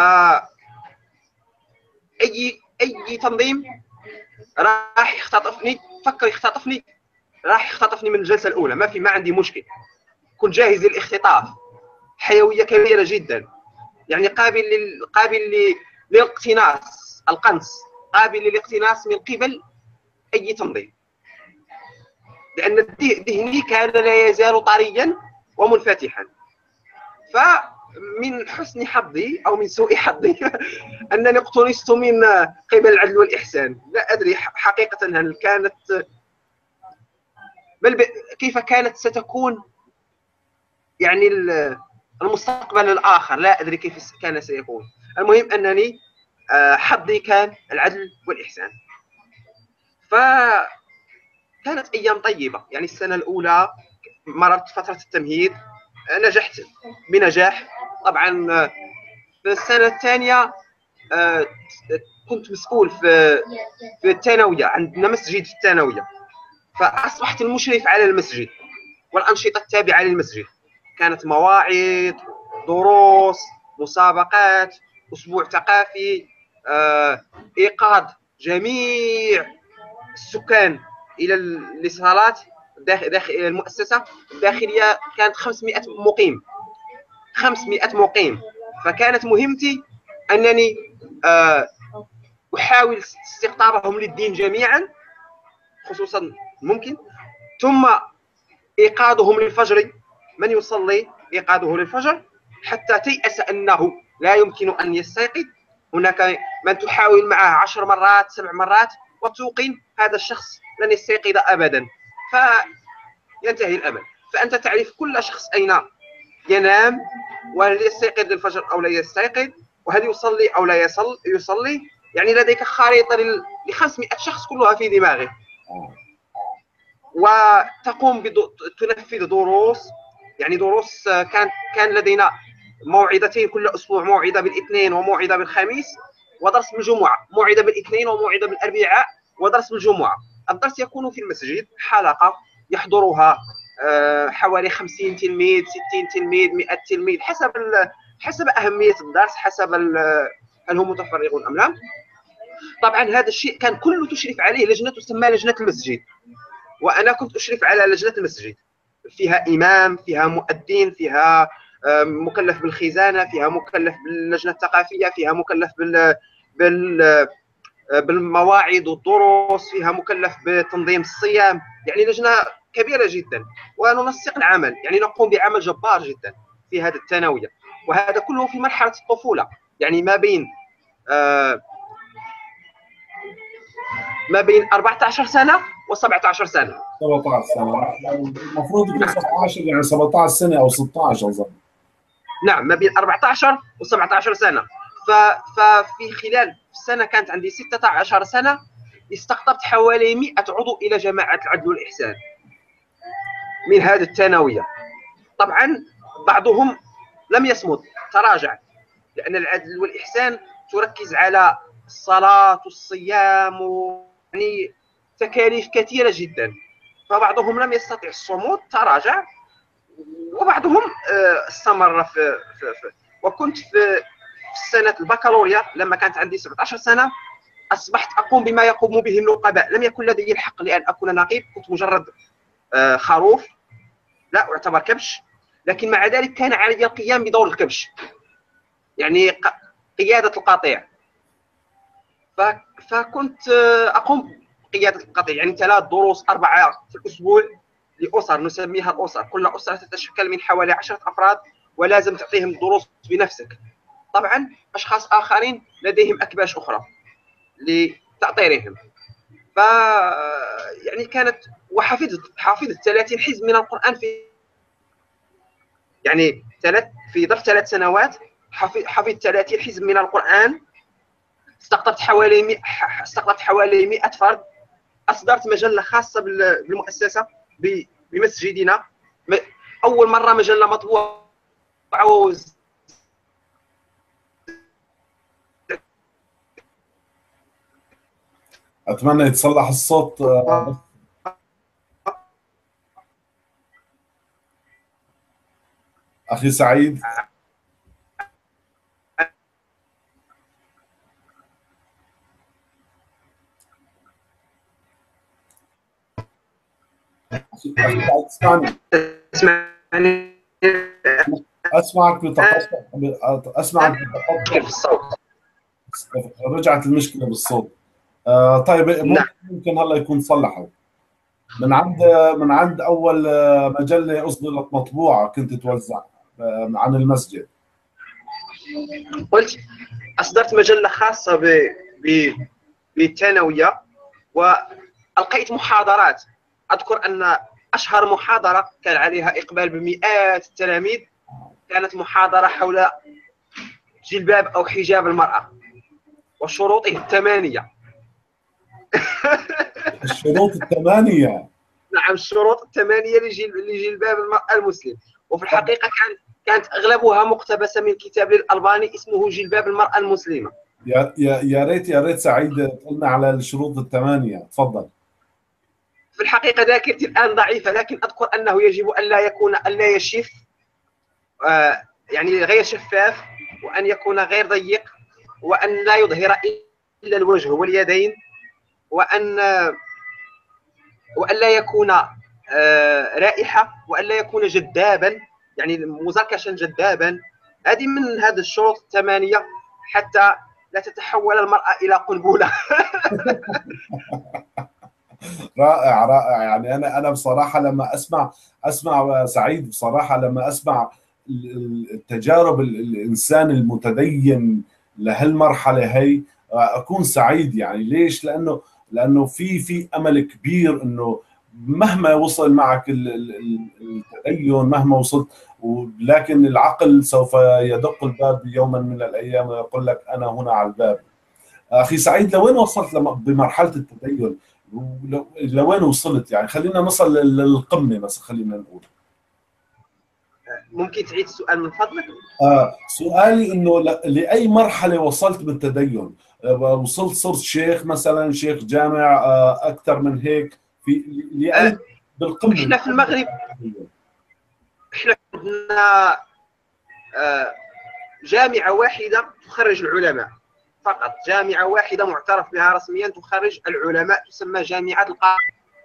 اي اي تنظيم راح يختطفني، فكر يختطفني، راح يختطفني من الجلسه الاولى، ما في ما عندي مشكل، كنت جاهز للاختطاف. حيويه كبيره جدا، يعني قابل لل... قابل ل... للاقتناص، القنص، قابل للاقتناص من قبل اي تنظيم، لان ذهني كان لا يزال طريا ومنفتحا. فمن حسن حظي او من سوء حظي انني اقتنصت من قبل العدل والاحسان. لا ادري حقيقه هل كانت بل ب... كيف كانت ستكون يعني المستقبل الآخر، لا أدري كيف كان سيكون. المهم أنني حظي كان العدل والإحسان. فكانت أيام طيبة، يعني السنة الأولى مررت فترة التمهيد، نجحت بنجاح. طبعا في السنة الثانية كنت مسؤول في في الثانوية، عندنا مسجد في الثانوية، فأصبحت المشرف على المسجد والأنشطة التابعة للمسجد. كانت مواعظ، دروس، مسابقات، أسبوع ثقافي، إيقاظ جميع السكان إلى الصالات داخل داخل المؤسسة الداخلية. كانت خمسمائة مقيم، خمسمائة مقيم. فكانت مهمتي أنني أحاول استقطابهم للدين جميعا خصوصا ممكن، ثم إيقاظهم للفجر، من يصلي إيقاظه للفجر حتى تيأس أنه لا يمكن أن يستيقظ. هناك من تحاول معه عشر مرات سبع مرات وتوقن هذا الشخص لن يستيقظ أبدا، فينتهي الأمل. فأنت تعرف كل شخص أين ينام، وهل يستيقظ للفجر أو لا يستيقظ، وهل يصلي أو لا يصلي يصلي يعني لديك خريطة ل خمسمائة شخص كلها في دماغك. وتقوم بتنفذ دروس، يعني دروس كان كان لدينا موعظتين كل اسبوع، موعظه بالاثنين وموعظه بالخميس، ودرس بالجمعه، موعظه بالاثنين وموعظه بالاربعاء ودرس بالجمعه. الدرس يكون في المسجد، حلقه يحضرها حوالي خمسين تلميذ، ستين تلميذ، مئة تلميذ، حسب حسب اهميه الدرس، حسب هل هم متفرغون ام لا. طبعا هذا الشيء كان كله تشرف عليه لجنه تسمى لجنه المسجد، وانا كنت اشرف على لجنه المسجد، فيها امام، فيها مؤذن، فيها مكلف بالخزانه، فيها مكلف باللجنه الثقافيه، فيها مكلف بال بال بالمواعظ والدروس، فيها مكلف بتنظيم الصيام، يعني لجنه كبيره جدا. وننسق العمل، يعني نقوم بعمل جبار جدا في هذه الثانويه، وهذا كله في مرحله الطفوله، يعني ما بين آه ما بين أربعة عشر سنه وسبعة عشر سنه. سبعة عشر سنه المفروض يكون سبعة عشر، يعني سبعة عشر سنه او ستة عشر اظن. نعم، ما بين أربعة عشر وسبعة عشر سنه. ففي خلال السنه كانت عندي ستة عشر سنه استقطبت حوالي مئة عضو الى جماعه العدل والاحسان من هذه الثانويه. طبعا بعضهم لم يصمد، تراجع، لان العدل والاحسان تركز على الصلاه والصيام يعني تكاليف كثيره جدا، فبعضهم لم يستطع الصمود تراجع، وبعضهم استمر في, في, في وكنت في في سنه البكالوريا لما كانت عندي سبعة عشر سنه اصبحت اقوم بما يقوم به النقباء. لم يكن لدي الحق لان اكون نقيب، كنت مجرد خروف لا اعتبر كبش، لكن مع ذلك كان علي القيام بدور الكبش، يعني قياده القطيع. فكنت اقوم بقياده القطيع، يعني ثلاث دروس اربعه في الاسبوع لاسر نسميها الاسر، كل اسره تتشكل من حوالي عشرة افراد ولازم تعطيهم دروس بنفسك. طبعا اشخاص اخرين لديهم اكباش اخرى لتأطيرهم. ف يعني كانت وحفظت حافظت ثلاثين حزب من القرآن في يعني ثلاث في ظرف ثلاث سنوات حفظت ثلاثين حزب من القرآن. استقطبت حوالي مئة استقطبت حوالي مئة فرد. أصدرت مجلة خاصة بالمؤسسة بمسجدنا، أول مرة مجلة مطبوعة. اتمنى يتصلح الصوت. اخي سعيد، اسمعني اسمعني اسمعك بتقطع اسمعك بتقطع الصوت. رجعت المشكله بالصوت. آه طيب ممكن, ممكن هلا يكون صلحوا. من عند من عند اول مجله اصدرت مطبوعه كنت توزع عن المسجد. قلت اصدرت مجله خاصه ب بالثانويه والقيت محاضرات. اذكر ان اشهر محاضره كان عليها اقبال بمئات التلاميذ كانت محاضره حول جلباب او حجاب المراه وشروطه الثمانيه. الشروط الثمانيه. نعم، الشروط الثمانيه لجلباب المراه المسلم. وفي الحقيقه كان كانت اغلبها مقتبسه من كتاب للألباني اسمه جلباب المراه المسلمه. يا يا يا ريت يا ريت سعيد قلنا على الشروط الثمانيه، تفضل. في الحقيقه ذاكرتي الان ضعيفه، لكن اذكر انه يجب ان لا يكون ان لا يشف آه يعني غير شفاف، وان يكون غير ضيق، وان لا يظهر الا الوجه واليدين، وان وان لا يكون آه رائحه، وان لا يكون جذابا يعني مزركشا جذابا. هذه من هذه الشروط الثمانيه حتى لا تتحول المراه الى قنبله. رائع رائع. يعني انا انا بصراحه لما اسمع اسمع سعيد بصراحه لما اسمع التجارب الانسان المتدين لهالمرحله هي اكون سعيد. يعني ليش؟ لانه لانه في في امل كبير انه مهما وصل معك التدين، مهما وصلت، ولكن العقل سوف يدق الباب يوما من الايام ويقول لك انا هنا على الباب. اخي سعيد، لوين وصلت بمرحله التدين؟ لوين وصلت؟ يعني خلينا نصل للقمه مثلا، خلينا نقول. ممكن تعيد السؤال من فضلك؟ آه سؤالي انه لاي مرحله وصلت بالتدين؟ وصلت صرت شيخ مثلا، شيخ جامع، آه اكثر من هيك؟ في لاي آه بالقمه؟ احنا في المغرب احنا عندنا آه جامعه واحده تخرج العلماء فقط، جامعه واحده معترف بها رسميا تخرج العلماء تسمى جامعه القاهره.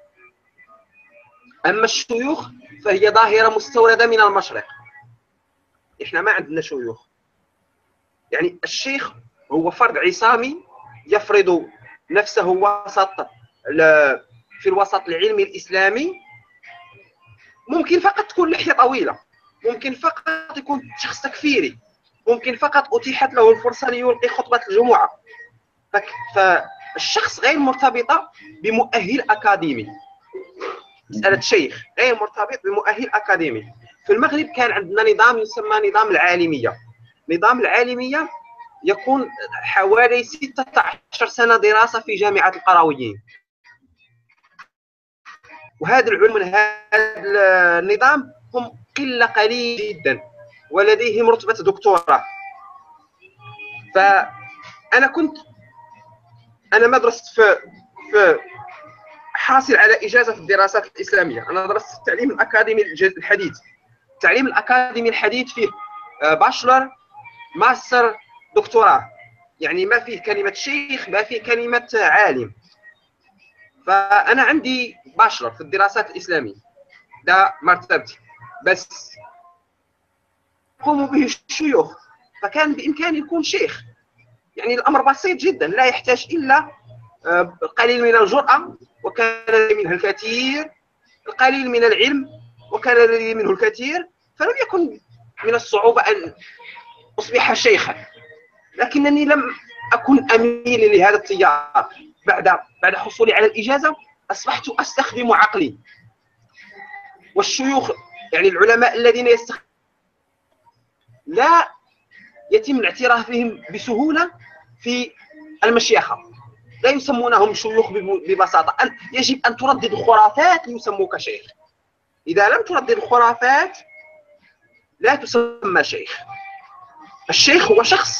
اما الشيوخ فهي ظاهره مستورده من المشرق، احنا ما عندنا شيوخ. يعني الشيخ هو فرد عصامي يفرض نفسه وسط في الوسط العلمي الاسلامي. ممكن فقط تكون لحيه طويله، ممكن فقط يكون شخص تكفيري، ممكن فقط اتيحت له الفرصه ليلقي خطبه الجمعه. فالشخص غير مرتبطه بمؤهل اكاديمي. مساله شيخ غير مرتبط بمؤهل اكاديمي. في المغرب كان عندنا نظام يسمى نظام العالميه. نظام العالميه يكون حوالي ستة عشر سنة دراسة في جامعة القرويين، وهذا العلم من هذا النظام هم قلة قليل جدا ولديهم رتبة دكتوراه. فأنا كنت أنا ما درست في في حاصل على إجازة في الدراسات الإسلامية. أنا درست التعليم الأكاديمي الحديث. التعليم الأكاديمي الحديث فيه باشلر، ماستر، دكتوراه، يعني ما فيه كلمة شيخ، ما فيه كلمة عالم. فأنا عندي باشلر في الدراسات الإسلامية، ده مرتبتي، بس قوموا به الشيوخ، فكان بإمكاني يكون شيخ. يعني الأمر بسيط جدا، لا يحتاج إلا القليل من الجرأة، وكان منها الكثير، القليل من العلم، وكان لدي منه الكثير، فلم يكن من الصعوبة أن أصبح شيخا. لكنني لم أكن أميل لهذا التيار. بعد بعد حصولي على الإجازة أصبحت أستخدم عقلي، والشيوخ يعني العلماء الذين يستخدمون لا يتم الاعتراف بهم بسهولة في المشيخة، لا يسمونهم شيوخ ببساطة. أن يجب أن تردد خرافات ليسموك شيخ. إذا لم تردد خرافات لا تسمى شيخ. الشيخ هو شخص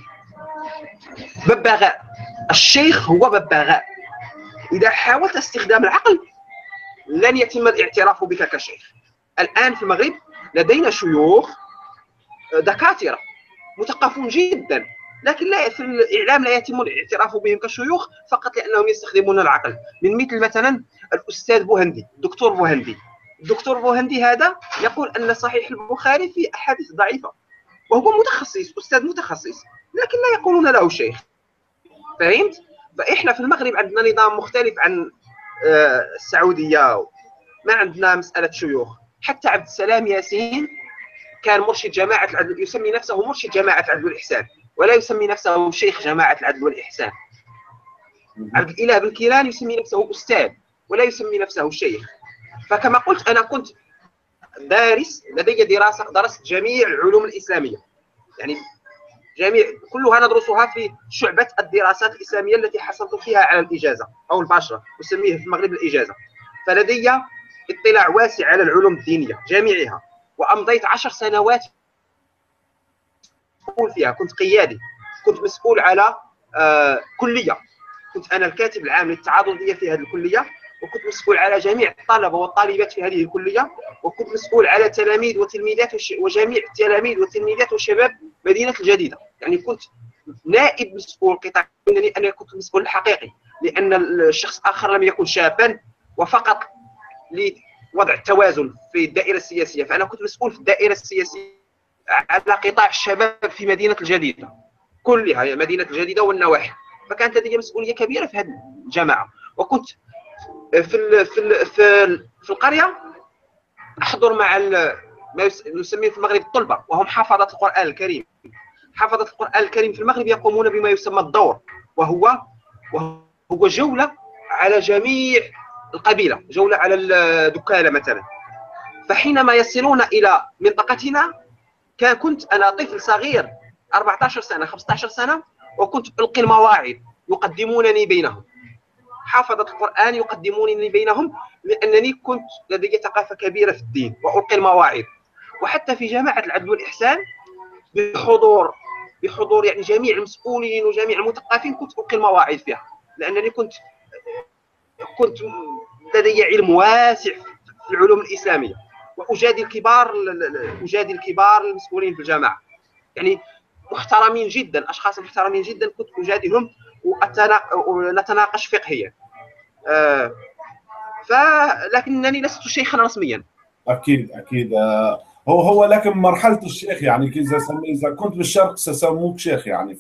ببغاء، الشيخ هو ببغاء. إذا حاولت استخدام العقل لن يتم الاعتراف بك كشيخ. الآن في المغرب لدينا شيوخ دكاترة مثقفون جدا، لكن لا في الإعلام لا يتم الاعتراف بهم كشيوخ فقط لأنهم يستخدمون العقل. من مثل مثلا الأستاذ بوهندي، الدكتور بوهندي. الدكتور بوهندي هذا يقول أن صحيح البخاري فيه أحاديث ضعيفة، وهو متخصص، أستاذ متخصص، لكن لا يقولون له شيخ. فهمت؟ فإحنا في المغرب عندنا نظام مختلف عن السعودية، ما عندنا مسألة شيوخ. حتى عبد السلام ياسين كان مرشد جماعة العدل، يسمي نفسه مرشد جماعة العدل والإحسان، ولا يسمي نفسه شيخ جماعة العدل والإحسان. عبد الإله بن كيلان يسمي نفسه أستاذ ولا يسمي نفسه شيخ. فكما قلت أنا كنت دارس، لدي دراسة، درست جميع العلوم الإسلامية، يعني جميع كلها ندرسها في شعبة الدراسات الإسلامية التي حصلت فيها على الإجازة أو الباشرة، نسميه في المغرب الإجازة. فلدي اطلاع واسع على العلوم الدينية جميعها، وأمضيت عشر سنوات مسؤول فيها. كنت قيادي، كنت مسؤول على آه كلية، كنت أنا الكاتب العام للتعاضدية في هذه الكلية، وكنت مسؤول على جميع الطلبة والطالبات في هذه الكلية، وكنت مسؤول على تلاميذ وتلميذات وجميع التلاميذ والتلميذات وشباب مدينة الجديدة. يعني كنت نائب مسؤول قطاع، انني انا كنت المسؤول الحقيقي، لان الشخص الاخر لم يكن شابا وفقط لوضع التوازن في الدائرة السياسية. فأنا كنت مسؤول في الدائرة السياسية على قطاع الشباب في مدينة الجديدة كلها، مدينة الجديدة والنواحي. فكانت لدي مسؤولية كبيرة في هذه الجماعة. وكنت في ال في ال في, ال في القرية أحضر مع ما نسميه في المغرب الطلبة، وهم حفظة القرآن الكريم. حفظة القرآن الكريم في المغرب يقومون بما يسمى الدور، وهو وهو جولة على جميع القبيلة، جولة على الدكالة مثلا. فحينما يصلون إلى منطقتنا كان كنت أنا طفل صغير أربعة عشر سنة خمسة عشر سنة، وكنت ألقي المواعظ، يقدمونني بينهم. حافظة القرآن يقدمونني بينهم لأنني كنت لدي ثقافة كبيرة في الدين وألقي المواعظ. وحتى في جماعة العدل والإحسان بحضور بحضور يعني جميع المسؤولين وجميع المثقفين كنت ألقي المواعظ فيها، لأنني كنت كنت لدي علم واسع في العلوم الإسلامية، وأجادل كبار أجادل كبار المسؤولين في الجامعة، يعني محترمين جدا، أشخاص محترمين جدا كنت أجادلهم ونتناقش فقهيا. آه فلكنني لست شيخا رسميا. أكيد أكيد. آه هو هو لكن مرحلة الشيخ يعني إذا إذا كنت بالشرق سسموك شيخ يعني.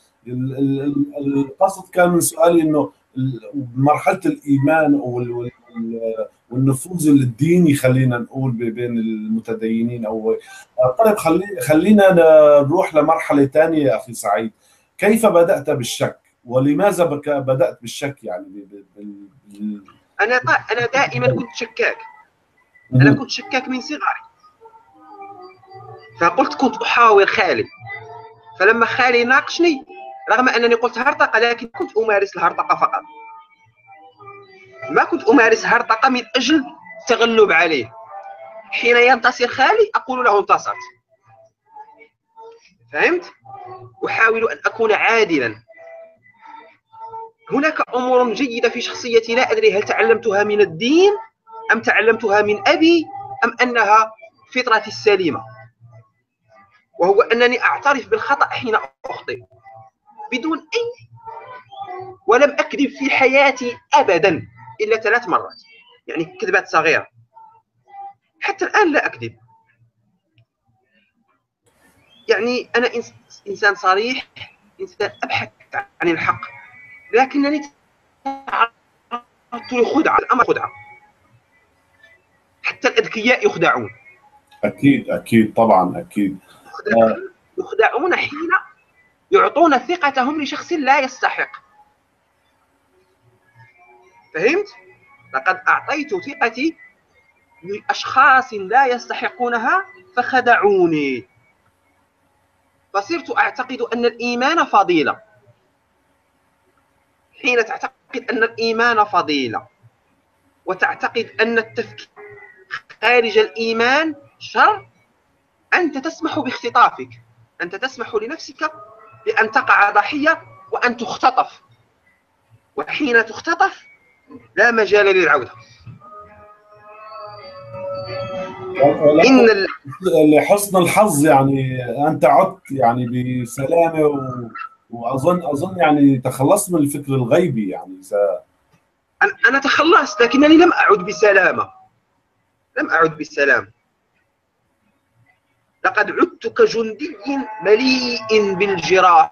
فالقصد كان من سؤالي إنه مرحلة الإيمان والنفوذ الديني خلينا نقول بين المتدينين أو طيب خلي خلينا نروح لمرحلة ثانية يا أخي سعيد. كيف بدأت بالشك ولماذا بدأت بالشك يعني؟ أنا أنا دائما كنت شكاك، أنا كنت شكاك من صغري. فقلت كنت أحاور خالد، فلما خالي ناقشني رغم انني قلت هرطقه، لكن كنت امارس الهرطقه فقط، ما كنت امارس هرطقه من اجل التغلب عليه. حين ينتصر خالي اقول له انتصرت. فهمت؟ احاول ان اكون عادلا. هناك امور جيده في شخصيتي لا ادري هل تعلمتها من الدين ام تعلمتها من ابي ام انها فطرتي السليمه، وهو انني اعترف بالخطا حين اخطئ بدون اي، ولم اكذب في حياتي ابدا الا ثلاث مرات، يعني كذبات صغيره. حتى الان لا اكذب. يعني انا انسان صريح، انسان ابحث عن الحق، لكنني تعرضت لخدعه. الامر خدعه، حتى الاذكياء يخدعون. اكيد اكيد طبعا اكيد. يخدعون حين يعطون ثقتهم لشخص لا يستحق. فهمت؟ لقد اعطيت ثقتي لاشخاص لا يستحقونها فخدعوني، فصرت اعتقد ان الايمان فضيله. حين تعتقد ان الايمان فضيله وتعتقد ان التفكير خارج الايمان شر، انت تسمح باختطافك، انت تسمح لنفسك بان تقع ضحيه وان تختطف، وحين تختطف لا مجال للعوده. إن لحسن الحظ يعني انت عدت يعني بسلامه و... واظن اظن يعني تخلصت من الفكر الغيبي يعني س... انا تخلصت، لكنني لم اعد بسلامه، لم اعد بالسلام. لقد عدت كجندي مليء بالجراح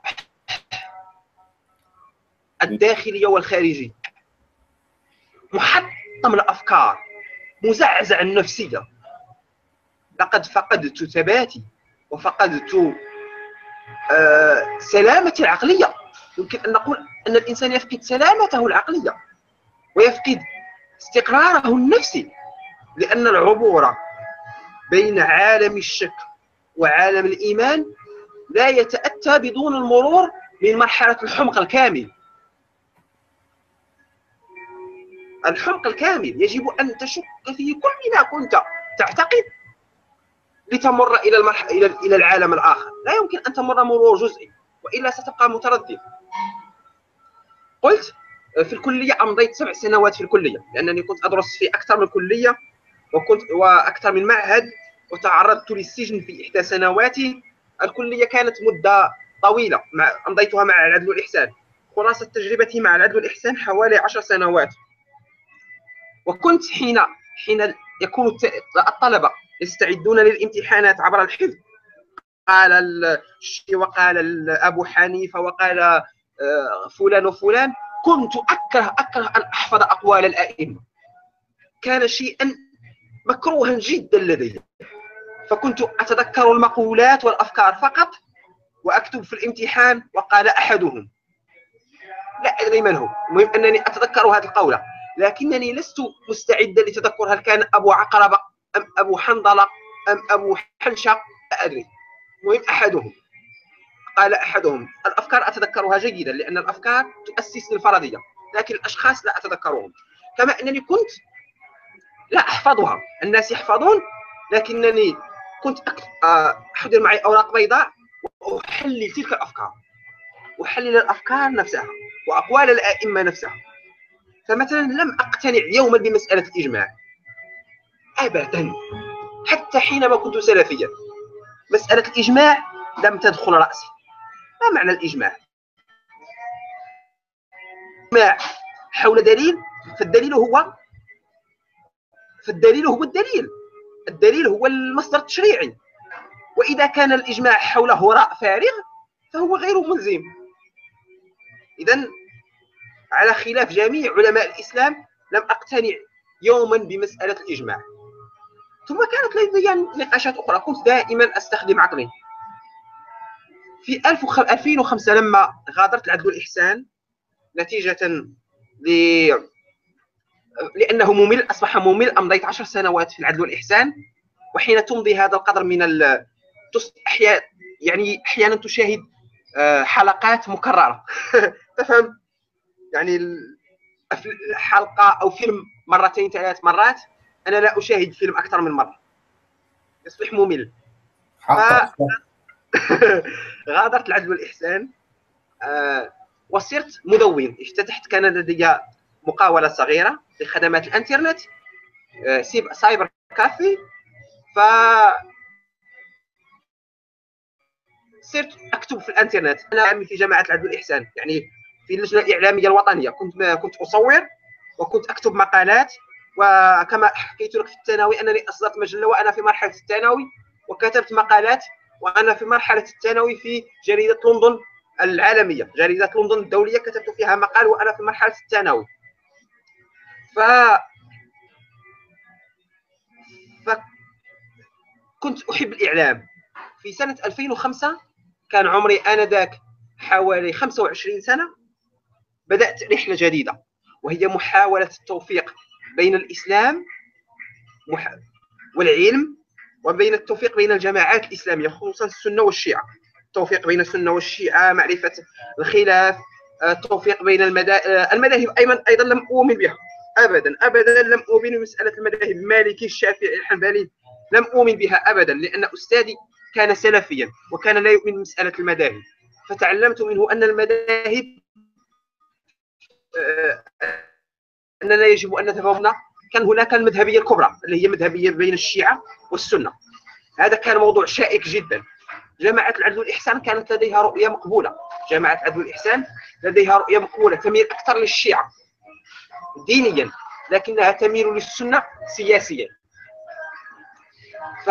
الداخليه والخارجيه، محطم الافكار، مزعزع النفسيه. لقد فقدت ثباتي وفقدت آه سلامتي العقليه. يمكن ان نقول ان الانسان يفقد سلامته العقليه ويفقد استقراره النفسي، لان العبور بين عالم الشك وعالم الايمان لا يتاتى بدون المرور من مرحله الحمق الكامل. الحمق الكامل يجب ان تشك في كل ما كنت تعتقد لتمر الى المرح... الى الى العالم الاخر. لا يمكن ان تمر مرور جزئي، والا ستبقى متردد. قلت في الكليه امضيت سبع سنوات في الكليه، لانني كنت ادرس في اكثر من كليه وكنت واكثر من معهد، وتعرضت للسجن في احدى سنواتي. الكليه كانت مده طويله، مع امضيتها مع العدل والاحسان. خلاصه تجربتي مع العدل والاحسان حوالي عشر سنوات. وكنت حين حين يكون الطلبه يستعدون للامتحانات عبر الحفظ، قال الشيخ وقال ابو حنيفه وقال فلان وفلان، كنت اكره اكره ان احفظ اقوال الائمه، كان شيئا مكروها جدا لدي. فكنت اتذكر المقولات والافكار فقط واكتب في الامتحان وقال احدهم، لا ادري من هو، المهم انني اتذكر هذه القوله، لكنني لست مستعدا لتذكر هل كان ابو عقربه ام ابو حنظله ام ابو حنشه، لا ادري. المهم احدهم قال احدهم. الافكار اتذكرها جيدا لان الافكار تؤسس للفرضيه، لكن الاشخاص لا اتذكرهم. كما انني كنت لا احفظها، الناس يحفظون، لكنني كنت احضر معي اوراق بيضاء واحلل تلك الافكار، احلل الافكار نفسها واقوال الائمه نفسها. فمثلا لم اقتنع يوما بمساله الاجماع ابدا، حتى حينما كنت سلفيا مساله الاجماع لم تدخل راسي. ما معنى الاجماع؟ اجماع حول دليل، فالدليل هو فالدليل هو الدليل الدليل هو المصدر التشريعي، واذا كان الاجماع حول هراء فارغ فهو غير ملزم. اذا على خلاف جميع علماء الاسلام لم اقتنع يوما بمساله الاجماع. ثم كانت لدي نقاشات اخرى، كنت دائما استخدم عقلي. في ألفين وخمسة لما غادرت العدل والاحسان نتيجه ل لانه ممل، اصبح ممل، امضيت عشر سنوات في العدل والاحسان، وحين تمضي هذا القدر من ال... احيانا يعني احيانا تشاهد حلقات مكرره. تفهم يعني حلقه او فيلم مرتين ثلاث مرات، انا لا اشاهد فيلم اكثر من مره، يصبح ممل. ف... غادرت العدل والإحسان آه وصرت مدون. افتتحت كان لدي مقاولة صغيرة لخدمات الانترنت، آه سايبر كافي. ف صرت اكتب في الانترنت. انا عامل في جماعه العدل والاحسان، يعني في اللجنه الاعلاميه الوطنيه. كنت كنت اصور وكنت اكتب مقالات، وكما حكيت لك في الثانوي انني اصدرت مجله وانا في مرحله الثانوي، وكتبت مقالات وانا في مرحله الثانوي في جريده لندن العالميه، جريده لندن الدوليه، كتبت فيها مقال وانا في مرحله الثانوي. ف فكنت احب الاعلام. في سنه ألفين وخمسة كان عمري آنذاك حوالي خمسة وعشرين سنة. بدأت رحلة جديدة، وهي محاولة التوفيق بين الإسلام والعلم، وبين التوفيق بين الجماعات الإسلامية خصوصا السنة والشيعة. التوفيق بين السنة والشيعة، معرفة الخلاف، التوفيق بين المذاهب. أيضا أيضا لم أؤمن بها أبدا أبدا، لم أؤمن بمسألة المذاهب، المالكي الشافعي الحنبلي، لم أؤمن بها أبدا، لأن أستاذي كان سلفيا وكان لا يؤمن بمسألة المذاهب. فتعلمت منه أن المذاهب أننا يجب أن نتفاهمنا. كان هناك المذهبية الكبرى اللي هي مذهبية بين الشيعة والسنة. هذا كان موضوع شائك جدا. جماعة العدل والإحسان كانت لديها رؤية مقبولة. جماعة العدل والإحسان لديها رؤية مقبولة، تميل أكثر للشيعة دينيا، لكنها تميل للسنة سياسيا. ف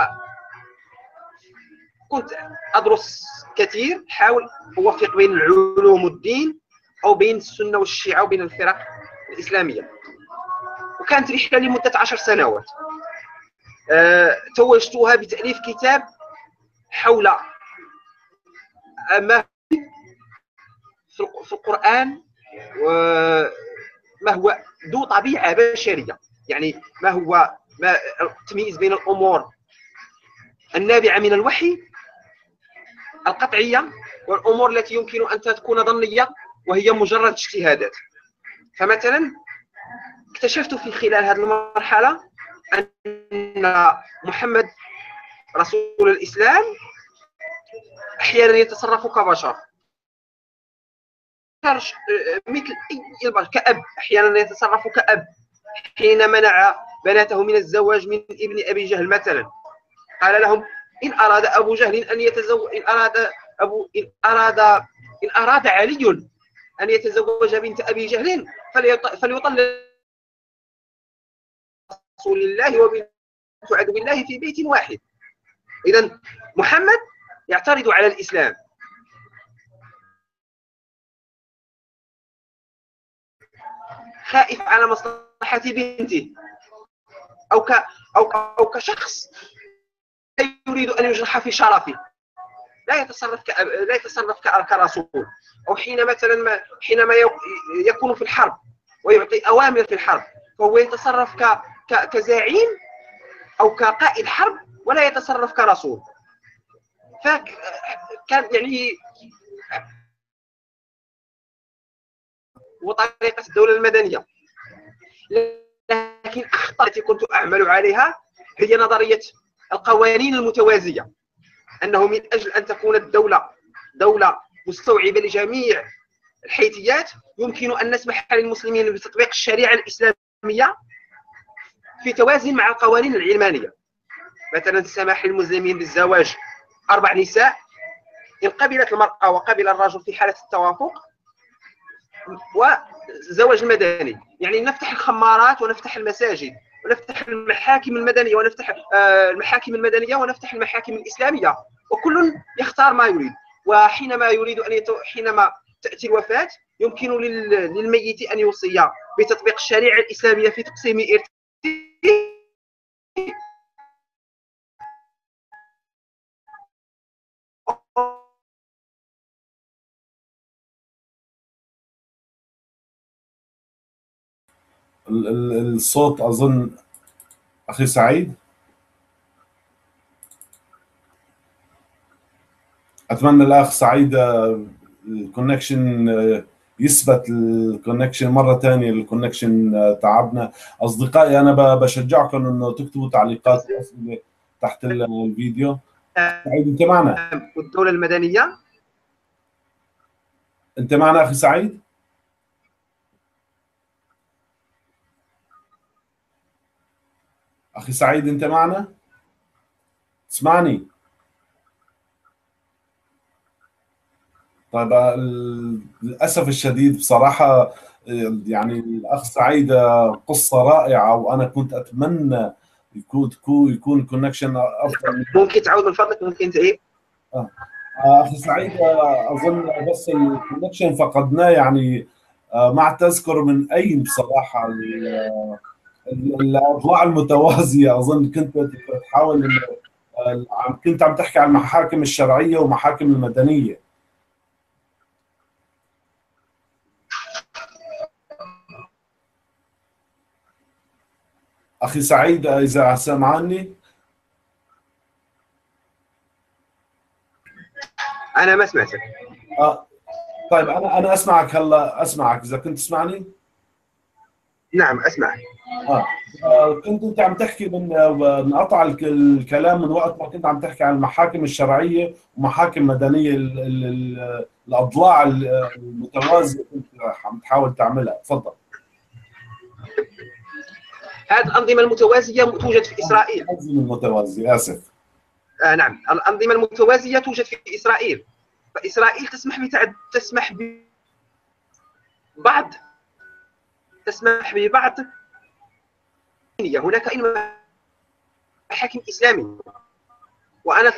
كنت أدرس كثير، حاول أوفق بين العلوم والدين، أو بين السنة والشيعة، وبين الفرق الإسلامية. وكانت رحلة لمدة عشر سنوات. أه، توجتها بتأليف كتاب حول ما في القرآن، وما هو ذو طبيعة بشرية، يعني ما هو ما التمييز بين الأمور النابعة من الوحي القطعية والأمور التي يمكن أن تكون ظنية وهي مجرد اجتهادات. فمثلا اكتشفت في خلال هذه المرحلة أن محمد رسول الإسلام أحيانا يتصرف كبشر، مثل أي البشر، كأب. أحيانا يتصرف كأب حين منع بناته من الزواج من ابن أبي جهل مثلا. قال لهم: إن أراد أبو جهل أن يتزوج، إن أراد أبو إن أراد إن أراد علي أن يتزوج بنت أبي جهل فليطلق رسول الله وبنت عدو الله في بيت واحد. إذن محمد يعترض على الإسلام، خائف على مصلحة بنته، أو ك أو أو كشخص يريد أن يجرح في شرفه، لا يتصرف ك... لا يتصرف كرسول. أو حين مثلا ما... حينما يكون في الحرب ويعطي أوامر في الحرب، فهو يتصرف ك... ك... كزعيم أو كقائد حرب، ولا يتصرف كرسول. فكان يعني وطريقة الدولة المدنية. لكن أخطاء التي كنت أعمل عليها هي نظرية القوانين المتوازية، أنه من أجل أن تكون الدولة دولة مستوعبة لجميع الحيثيات، يمكن أن نسمح للمسلمين بتطبيق الشريعة الإسلامية في توازن مع القوانين العلمانية. مثلا السماح للمسلمين بالزواج أربع نساء إن قبلت المرأة وقبل الرجل في حالة التوافق، والزواج المدني، يعني نفتح الخمارات ونفتح المساجد ونفتح المحاكم المدنية ونفتح المحاكم المدنية ونفتح المحاكم الإسلامية، وكل يختار ما يريد. وحينما يريد أن يتو... حينما تأتي الوفاة يمكن للميت أن يوصي بتطبيق الشريعة الإسلامية في تقسيم إرثه الصوت أظن أخي سعيد. اتمنى الاخ سعيد الكونكشن يثبت الكونكشن مره ثانيه. الكونكشن تعبنا. اصدقائي انا بشجعكم انه تكتبوا تعليقات واسئله تحت الفيديو. سعيد انت معنا؟ والدوله المدنيه. انت معنا اخي سعيد؟ اخي سعيد انت معنا؟ تسمعني؟ طيب للاسف الشديد بصراحه يعني الاخ سعيد قصه رائعه، وانا كنت اتمنى يكون يكون يكون الكونكشن افضل. ممكن تعود من فضلك؟ ممكن تعيد؟ آه. اخي سعيد اظن بس الكونكشن فقدناه يعني. مع تذكر من اين بصراحه الاضلاع المتوازيه. اظن كنت تحاول انه كنت عم تحكي عن المحاكم الشرعيه ومحاكم المدنيه. اخي سعيد اذا سمعني. انا ما سمعتك. اه طيب انا انا اسمعك هلا. اسمعك اذا كنت تسمعني. نعم اسمعك. اه, آه كنت انت عم تحكي من انقطع الكلام من وقت ما كنت عم تحكي عن المحاكم الشرعيه ومحاكم مدنيه. ال ال ال الاضلاع المتوازيه كنت عم تحاول تعملها. تفضل. هذه الانظمه المتوازيه توجد في اسرائيل. الانظمه المتوازيه اسف. آه نعم الانظمه المتوازيه توجد في اسرائيل. فاسرائيل تسمح بتعد تسمح ببعض تسمح ببعض هناك محاكم اسلاميه. وانا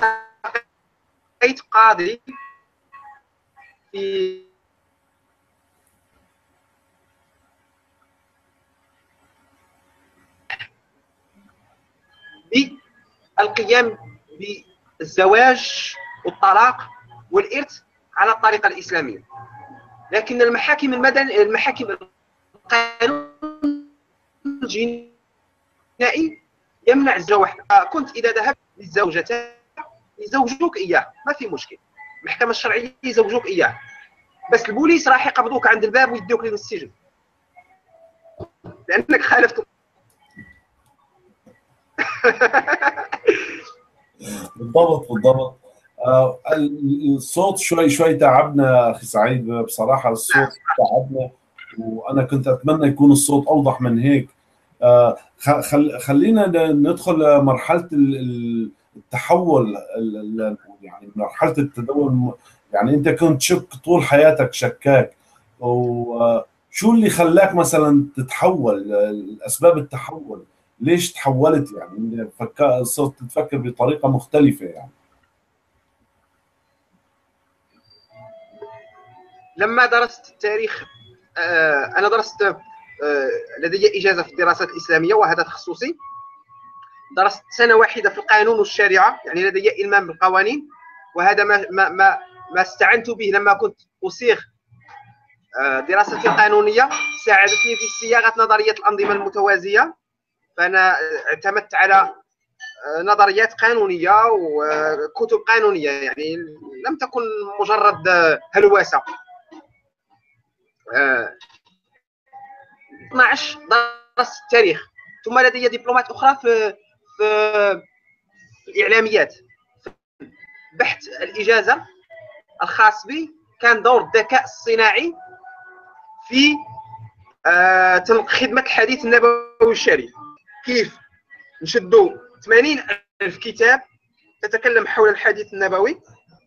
لقيت قاضي في بالقيام بالزواج والطلاق والإرث على الطريقة الإسلامية. لكن المحاكم المدنية المحاكم القانون الجنائي يمنع الزواج. كنت إذا ذهبت للزوجتين يزوجوك إياه ما في مشكل. المحكمة الشرعية يزوجوك إياه، بس البوليس راح يقبضوك عند الباب ويدوك للسجن لأنك خالفت. بالضبط بالضبط. آه الصوت شوي شوي تعبنا اخي سعيد بصراحه. الصوت تعبنا وانا كنت اتمنى يكون الصوت اوضح من هيك. آه خل خلينا ندخل مرحله التحول يعني مرحله التدون. يعني انت كنت شك طول حياتك شكاك، وشو اللي خلاك مثلا تتحول؟ اسباب التحول ليش تحولت؟ يعني فكر صرت تفكر بطريقه مختلفه يعني. لما درست التاريخ انا درست لدي اجازه في الدراسات الاسلاميه وهذا تخصصي. درست سنه واحده في القانون والشريعه، يعني لدي المام بالقوانين، وهذا ما ما ما, ما استعنت به لما كنت اصيغ دراستي القانونيه. ساعدتني في صياغه نظريه الانظمه المتوازيه، فانا اعتمدت على نظريات قانونيه وكتب قانونيه، يعني لم تكن مجرد هلوسه. اثناعش درست التاريخ، ثم لدي دبلومات اخرى في في الاعلاميات. بحث الاجازه الخاص بي كان دور الذكاء الصناعي في خدمه الحديث النبوي الشريف. كيف نشدوا ثمانين ألف كتاب تتكلم حول الحديث النبوي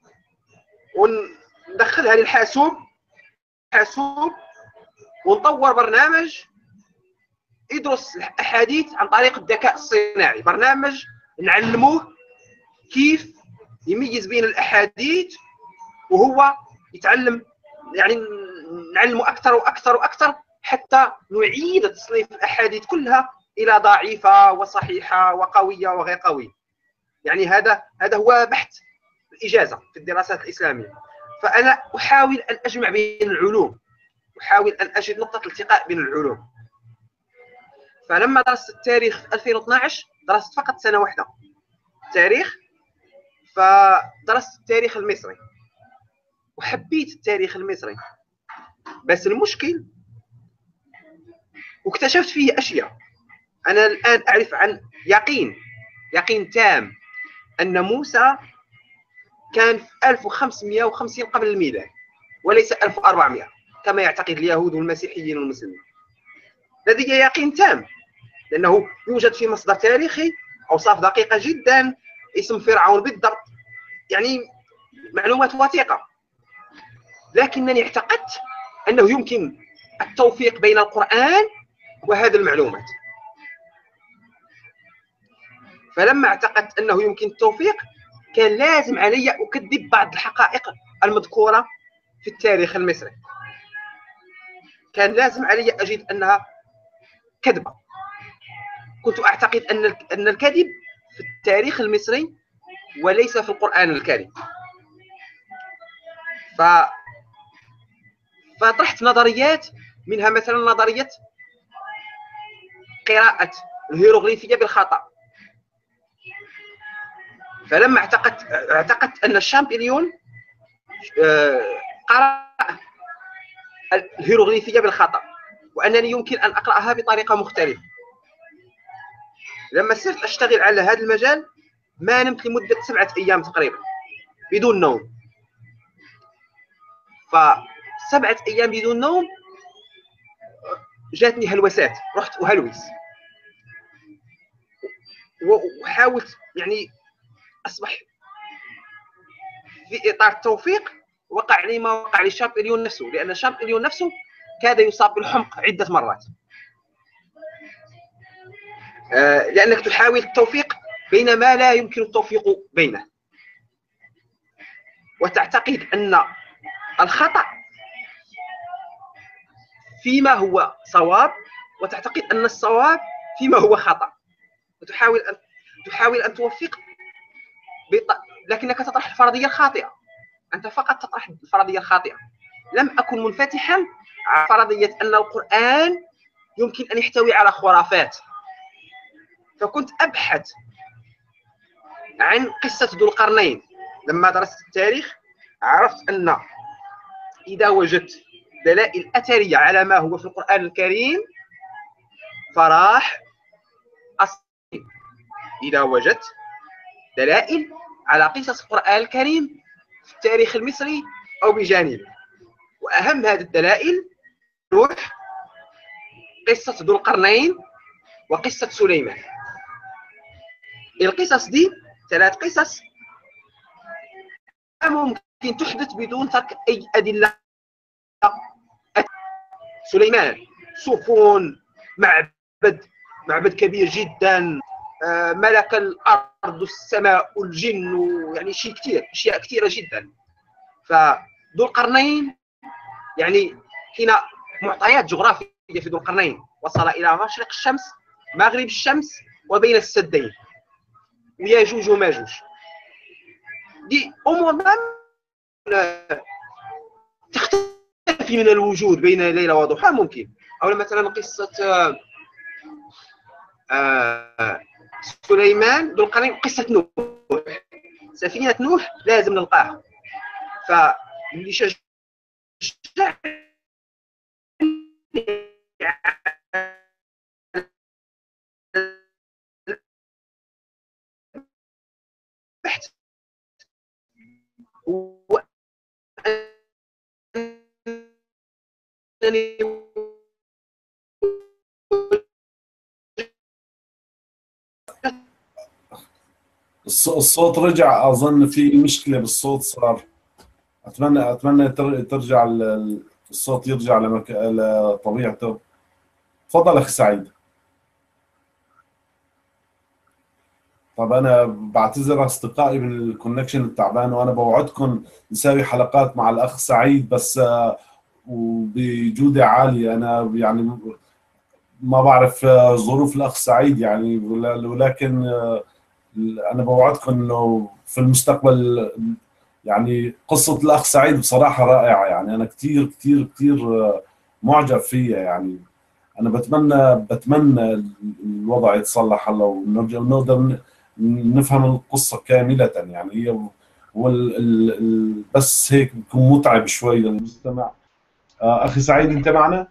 وندخلها للحاسوب حاسوب ونطور برنامج يدرس الاحاديث عن طريق الذكاء الصناعي. برنامج نعلموه كيف يميز بين الاحاديث وهو يتعلم، يعني نعلمه اكثر واكثر واكثر حتى نعيد تصنيف الاحاديث كلها الى ضعيفه وصحيحه وقويه وغير قويه. يعني هذا هذا هو بحث الاجازه في الدراسات الاسلاميه. فانا احاول ان اجمع بين العلوم، احاول ان اجد نقطه التقاء بين العلوم. فلما درست التاريخ في ألفين واثناعش درست فقط سنه واحده تاريخ فدرست التاريخ المصري وحبيت التاريخ المصري، بس المشكل واكتشفت فيه اشياء. انا الان اعرف عن يقين يقين تام ان موسى كان في ألف وخمسمائة وخمسين قبل الميلاد وليس ألف وأربعمائة كما يعتقد اليهود والمسيحيين والمسلمين. لدي يقين تام لانه يوجد في مصدر تاريخي اوصاف دقيقه جدا، اسم فرعون بالضبط، يعني معلومات وثيقه. لكنني اعتقدت انه يمكن التوفيق بين القرآن وهذه المعلومات، فلما اعتقدت انه يمكن التوفيق كان لازم علي اكذب بعض الحقائق المذكوره في التاريخ المصري، كان لازم علي اجد انها كذبه. كنت اعتقد ان ان الكذب في التاريخ المصري وليس في القرآن الكريم. ف فطرحت نظريات، منها مثلا نظريه قراءه الهيروغليفيه بالخطا. فلما اعتقدت اعتقدت ان الشامبليون قرأ الهيروغليفيه بالخطا وانني يمكن ان اقراها بطريقه مختلفه. لما صرت اشتغل على هذا المجال ما نمت لمده سبعه ايام تقريبا بدون نوم. فسبعه ايام بدون نوم جاتني هلوسات، رحت اهلوس وحاولت يعني اصبح في اطار التوفيق. وقع لي ما وقع لشامبليون نفسه، لان شامبليون نفسه كاد يصاب بالحمق عده مرات. آه لانك تحاول التوفيق بين ما لا يمكن التوفيق بينه، وتعتقد ان الخطأ فيما هو صواب، وتعتقد ان الصواب فيما هو خطأ، وتحاول ان تحاول ان توفق بط... لكنك تطرح الفرضيه الخاطئه. انت فقط تطرح الفرضيه الخاطئه. لم اكن منفتحا على فرضيه ان القرآن يمكن ان يحتوي على خرافات، فكنت ابحث عن قصه ذو القرنين. لما درست التاريخ عرفت ان اذا وجدت دلائل اثريه على ما هو في القرآن الكريم فراح أصلي. اذا وجدت دلائل على قصص القرآن الكريم في التاريخ المصري او بجانبه، واهم هذه الدلائل روح قصه ذو القرنين وقصه سليمان. القصص دي ثلاث قصص ممكن تحدث بدون ترك اي ادله. سليمان سفن، معبد معبد كبير جدا، ملك الارض والسماء والجن، يعني شيء كثير، اشياء كثيره جدا. فذو القرنين يعني هنا معطيات جغرافيه في ذو القرنين، وصل الى مشرق الشمس مغرب الشمس وبين السدين وياجوج وماجوج. دي امور ما تختفي من الوجود بين ليله وضحى ممكن. او مثلا قصه آه سليمان ذو القرنين، قصه نوح، سفينه نوح لازم نلقاها. فاللي شجع الصوت رجع، اظن في مشكله بالصوت صار. اتمنى اتمنى ترجع الصوت يرجع لمك... لطبيعته. تفضل اخي سعيد. طب انا بعتذر اصدقائي من الكونكشن التعبان، وانا بوعدكم نسوي حلقات مع الاخ سعيد بس وبجوده عاليه. انا يعني ما بعرف ظروف الاخ سعيد يعني، ولكن انا بوعدكم انه في المستقبل يعني قصه الاخ سعيد بصراحه رائعه. يعني انا كثير كثير كثير معجب فيها. يعني انا بتمنى بتمنى الوضع يتصلح هلا ونرجع نقدر نفهم القصه كامله يعني. هي وال ال ال بس هيك بيكون متعب شوي للمستمع. آه اخي سعيد انت معنا؟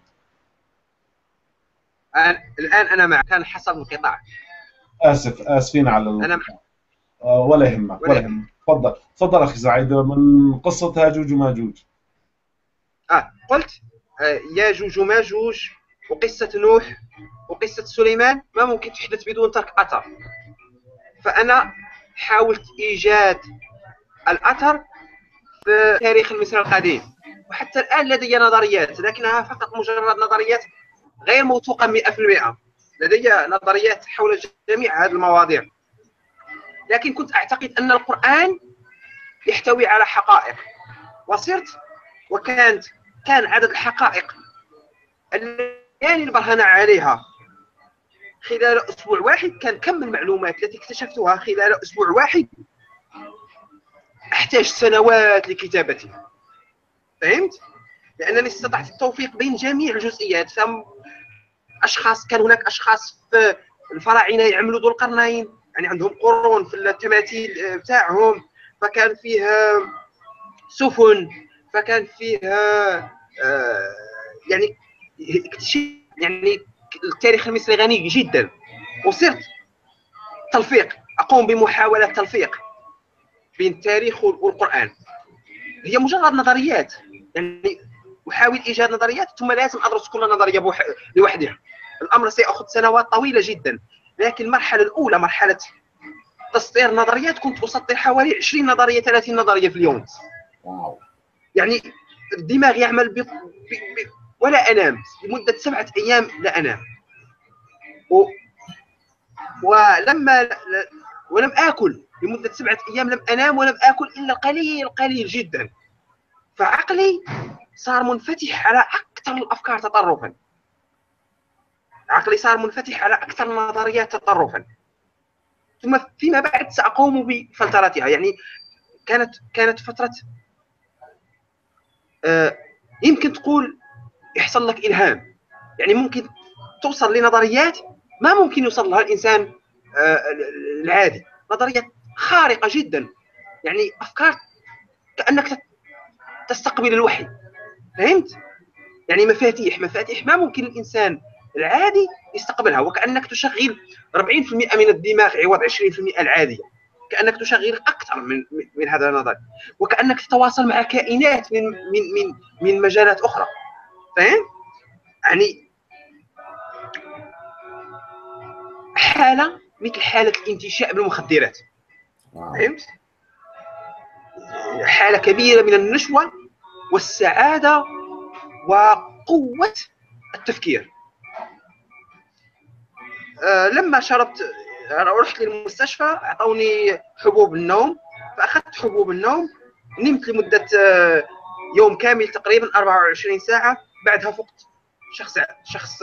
الان انا معك، كان حصل انقطاع. اسف اسفين على انا الانقطاع. آه ولا يهمك ولا يهمك. تفضل تفضل اخي سعيد من قصه هاجوج وماجوج. اه قلت آه ياجوج وماجوج وقصه نوح وقصه سليمان ما ممكن تحدث بدون ترك اثر. فانا حاولت ايجاد الاثر في تاريخ المصري القديم، وحتى الان لدي نظريات لكنها فقط مجرد نظريات غير موثوقه مئة بالمئة. لدي نظريات حول جميع هذه المواضيع، لكن كنت اعتقد ان القرآن يحتوي على حقائق، وصرت وكانت كان عدد الحقائق التي البرهنة عليها خلال اسبوع واحد، كان كم المعلومات التي اكتشفتها خلال اسبوع واحد احتاج سنوات لكتابتها. فهمت؟ لانني استطعت التوفيق بين جميع الجزئيات. اشخاص كان هناك اشخاص في الفراعنه يعملوا ذو القرنين، يعني عندهم قرون في التماثيل بتاعهم، فكان فيها سفن، فكان فيها آه يعني يعني التاريخ المصري غني جدا. وصرت تلفيق، اقوم بمحاوله تلفيق بين التاريخ والقران. هي مجرد نظريات، يعني احاول ايجاد نظريات ثم لازم ادرس كل نظريه لوحدها. الامر سيأخذ سنوات طويله جدا، لكن المرحله الاولى مرحله تسطير نظريات كنت اسطر حوالي عشرين نظريه ثلاثين نظريه في اليوم. واو. يعني الدماغ يعمل ب... ب... ب... ولا انام لمده سبعه ايام، لا انام. و... ولما ولم اكل لمده سبعه ايام، لم انام ولم اكل الا قليل قليل جدا. فعقلي صار منفتح على اكثر الافكار تطرفا، عقلي صار منفتح على اكثر النظريات تطرفا. ثم فيما بعد ساقوم بفلترتها. يعني كانت كانت فتره آه يمكن تقول يحصل لك الهام، يعني ممكن توصل لنظريات ما ممكن يوصل لها الانسان آه العادي، نظريات خارقه جدا، يعني افكار كانك تستقبل الوحي. فهمت؟ يعني مفاتيح مفاتيح ما ممكن الانسان العادي يستقبلها، وكانك تشغل أربعين بالمئة من الدماغ عوض عشرين بالمئة العاديه، كانك تشغل اكثر من من هذا النظر، وكانك تتواصل مع كائنات من من من من مجالات اخرى. فاهم؟ يعني حاله مثل حاله الانتشاء بالمخدرات. فهمت؟ حاله كبيره من النشوه والسعاده وقوه التفكير. أه لما شربت رحت للمستشفى، اعطوني حبوب النوم، فاخذت حبوب النوم، نمت لمده يوم كامل تقريبا أربعة وعشرين ساعه. بعدها فقت شخص شخص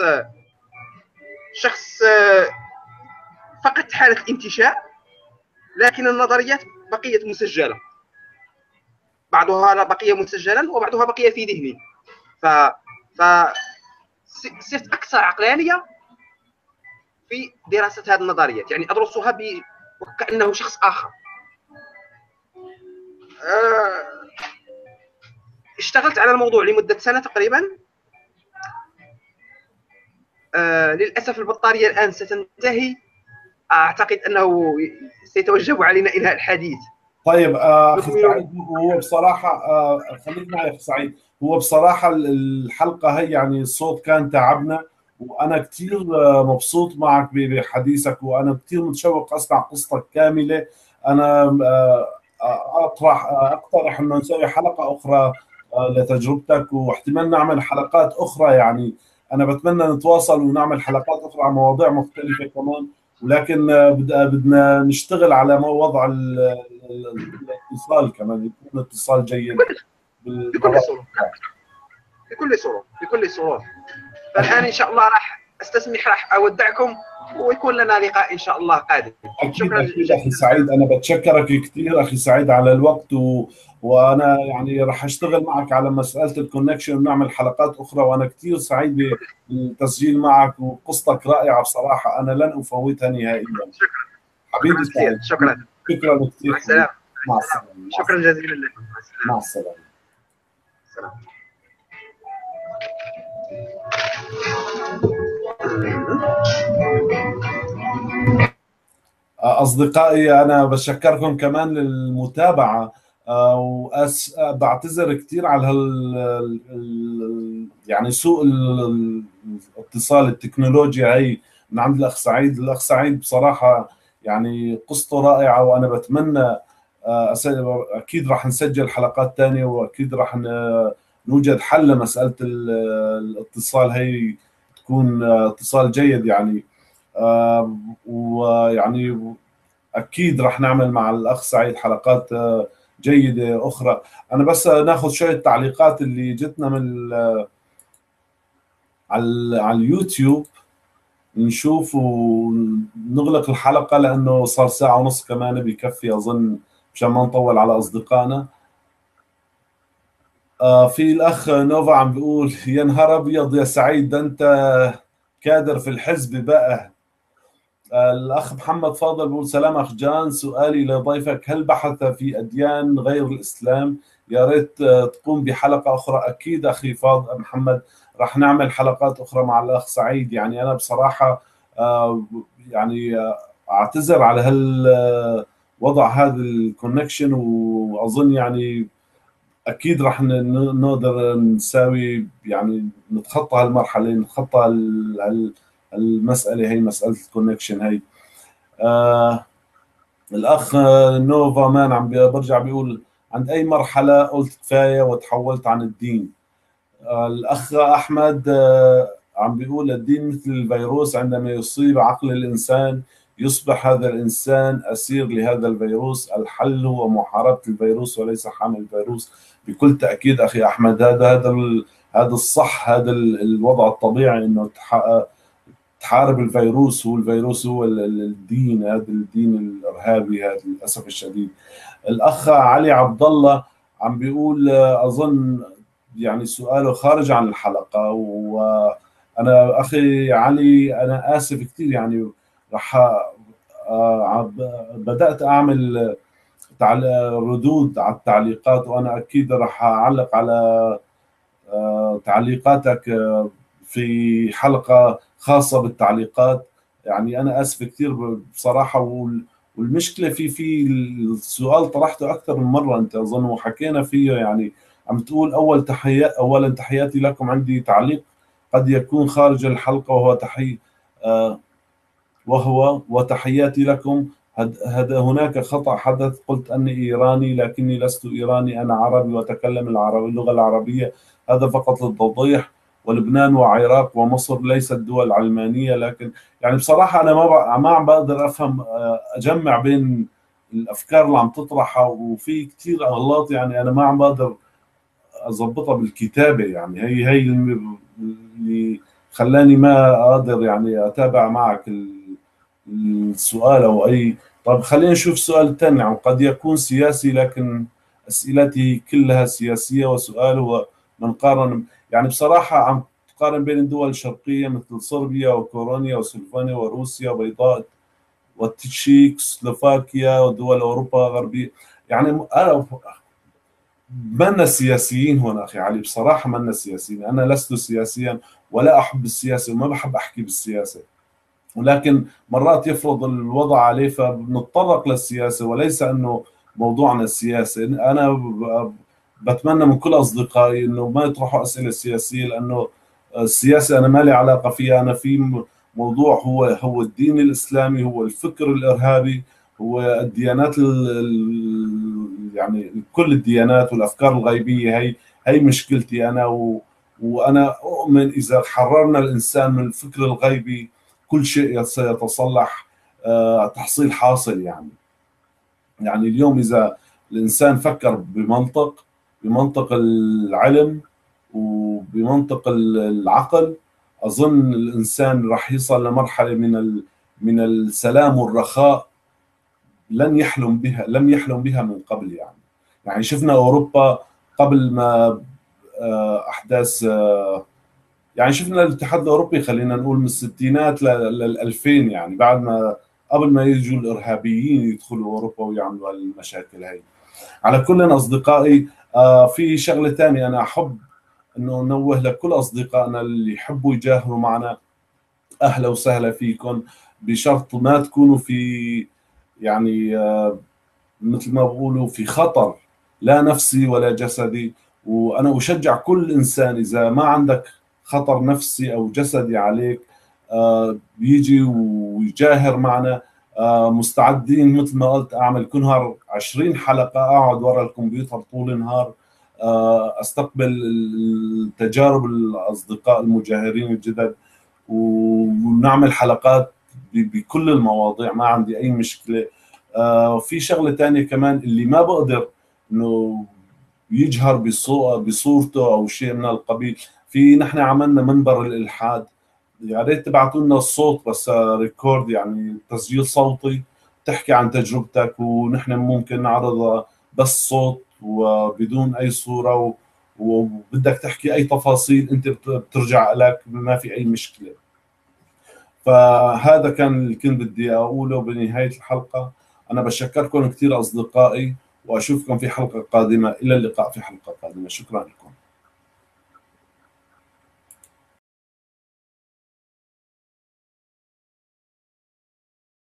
شخص فقدت حاله الانتشاء، لكن النظريات بقيت مسجله، بعضها بقي مسجلا وبعضها بقي في ذهني. ف ف صرت اكثر عقلانيه في دراسه هذه النظريات، يعني ادرسها ب... وكانه شخص اخر. أه... اشتغلت على الموضوع لمده سنه تقريبا. أه... للاسف البطاريه الان ستنتهي، اعتقد انه سيتوجب علينا انهاء الحديث. طيب آه اخي سعيد، هو بصراحه آه خليك معي اخي سعيد، هو بصراحه الحلقه هي يعني الصوت كان تعبنا، وانا كثير مبسوط معك بحديثك، وانا كثير متشوق اسمع قصتك كامله. انا اطرح اقترح انه نسوي حلقه اخرى لتجربتك، واحتمال نعمل حلقات اخرى. يعني انا بتمنى نتواصل ونعمل حلقات اخرى عن مواضيع مختلفه كمان، ولكن بدنا نشتغل على وضع الاتصال كمان يكون اتصال جيد بكل سرور بكل سرور بكل سرور. فالان ان شاء الله راح استسمح، راح اودعكم ويكون لنا لقاء ان شاء الله قادم. شكرا أكيد اخي سعيد، انا بتشكرك كثير اخي سعيد على الوقت، و... وانا يعني راح اشتغل معك على مساله الكونكشن ونعمل حلقات اخرى، وانا كثير سعيد بالتسجيل معك، وقصتك رائعه بصراحه، انا لن افوتها نهائيا. شكرا حبيبي كثير. سعيد، شكرا شكرا كثير. مع السلامه. مع السلامه. شكرا جزيلا لكم. مع السلامه. السلام. أصدقائي أنا بشكركم كمان للمتابعة، وبعتذر كثير على هال يعني سوء الاتصال التكنولوجيا هي من عند الأخ سعيد. الأخ سعيد بصراحة يعني قصته رائعة، وأنا بتمنى أكيد راح نسجل حلقات ثانية، وأكيد راح نوجد حل لمسألة الاتصال هي تكون اتصال جيد يعني. آه ويعني اكيد راح نعمل مع الاخ سعيد حلقات آه جيده اخرى. انا بس ناخذ شويه تعليقات اللي جتنا من على على اليوتيوب نشوف ونغلق الحلقه، لانه صار ساعه ونص كمان بيكفي اظن مشان ما نطول على اصدقائنا. آه في الاخ نوفا عم بيقول يا نهار ابيض يا سعيد، ده انت كادر في الحزب بقى. الأخ محمد فاضل بيقول سلام أخ جان، سؤالي لضيفك هل بحث في أديان غير الإسلام؟ يا ريت تقوم بحلقة أخرى. أكيد أخي فاضل محمد راح نعمل حلقات أخرى مع الأخ سعيد. يعني أنا بصراحة يعني أعتذر على هالوضع هذا الكونكشن، وأظن يعني أكيد راح نقدر نساوي يعني نتخطى هالمرحلة، نتخطى هال المسألة هي مسألة الكونكشن هي. آه الأخ نوفا مان عم برجع بيقول عند أي مرحلة قلت كفاية وتحولت عن الدين؟ آه الأخ أحمد آه عم بيقول الدين مثل الفيروس، عندما يصيب عقل الإنسان يصبح هذا الإنسان أسير لهذا الفيروس، الحل هو محاربة الفيروس وليس حامل الفيروس. بكل تأكيد أخي أحمد، هذا هذا هذا الصح، هذا الوضع الطبيعي إنه تحارب الفيروس. هو الفيروس هو الدين، هذا الدين الارهابي هذا للاسف الشديد. الاخ علي عبد الله عم بيقول اظن يعني سؤاله خارج عن الحلقه، وانا اخي علي انا اسف كثير يعني راح بدات اعمل ردود على التعليقات، وانا اكيد راح اعلق على تعليقاتك في حلقه خاصه بالتعليقات. يعني انا اسف كثير بصراحه، والمشكله في في السؤال طرحته اكثر من مره انت اظن وحكينا فيه. يعني عم تقول اول تحيات اولا تحياتي لكم، عندي تعليق قد يكون خارج الحلقه وهو تحيه آه وهو وتحياتي لكم. هذا هناك خطأ حدث، قلت أني إيراني لكني لست إيراني، أنا عربي وأتكلم العربي اللغة العربية، هذا فقط للتوضيح. ولبنان وعراق ومصر ليست دول علمانية. لكن يعني بصراحة أنا ما ما عم بقدر أفهم أجمع بين الأفكار اللي عم تطرحها، وفي كثير أغلاط يعني أنا ما عم بقدر أضبطها بالكتابة. يعني هي هي اللي خلاني ما أقدر يعني أتابع معك السؤال أو أي. طب خلينا نشوف السؤال الثاني. يعني قد يكون سياسي لكن أسئلتي كلها سياسية، وسؤال هو من قارن يعني بصراحة عم تقارن بين الدول الشرقية مثل صربيا وكورونيا وسلوفينيا وروسيا وبيضاء والتشيك سلوفاكيا ودول أوروبا الغربية. يعني أنا منا سياسيين هنا أخي علي، بصراحة منا سياسيين. أنا لست سياسيا ولا أحب السياسة وما بحب أحكي بالسياسة، ولكن مرات يفرض الوضع عليه فبنتطرق للسياسة وليس أنه موضوعنا السياسة. أنا بتمنى من كل أصدقائي أنه ما يطرحوا أسئلة سياسية، لأنه السياسة أنا ما لي علاقة فيها. أنا في موضوع هو هو الدين الإسلامي، هو الفكر الإرهابي، هو الديانات يعني كل الديانات والأفكار الغيبية. هي هي مشكلتي أنا، و وأنا أؤمن إذا حررنا الإنسان من الفكر الغيبي كل شيء سيتصلح تحصيل حاصل. يعني يعني اليوم إذا الإنسان فكر بمنطق بمنطق العلم وبمنطق العقل، أظن الإنسان راح يصل لمرحلة من من السلام والرخاء لن يحلم بها لم يحلم بها من قبل. يعني يعني شفنا أوروبا قبل ما أحداث، يعني شفنا الاتحاد الأوروبي خلينا نقول من الستينات للألفين، يعني بعد ما قبل ما يجوا الارهابيين يدخلوا اوروبا ويعملوا هالمشاكل هي. على كل اصدقائي، آه في شغله ثانيه انا احب انه نوه لكل اصدقائنا اللي يحبوا يجاهروا معنا، اهلا وسهلا فيكم، بشرط ما تكونوا في يعني آه مثل ما بقولوا في خطر لا نفسي ولا جسدي. وانا اشجع كل انسان اذا ما عندك خطر نفسي او جسدي عليك آه بيجي ويجاهر معنا. آه مستعدين مثل ما قلت اعمل كل نهار عشرين حلقه، اقعد ورا الكمبيوتر طول النهار آه استقبل التجارب الاصدقاء المجاهرين الجدد، ونعمل حلقات بكل المواضيع، ما عندي اي مشكله. آه في شغله ثانيه كمان، اللي ما بقدر انه يجهر بصورته او شيء من القبيل، في نحن عملنا منبر الالحاد، يا ريت تبعتوا لنا الصوت بس ريكورد، يعني تسجيل صوتي تحكي عن تجربتك، ونحن ممكن نعرضها بس صوت وبدون اي صوره، وبدك تحكي اي تفاصيل انت بترجع لك، ما في اي مشكله. فهذا كان اللي كنت بدي اقوله بنهايه الحلقه. انا بشكركم كثير اصدقائي، واشوفكم في حلقه قادمه. الى اللقاء في حلقه قادمه. شكرا لكم.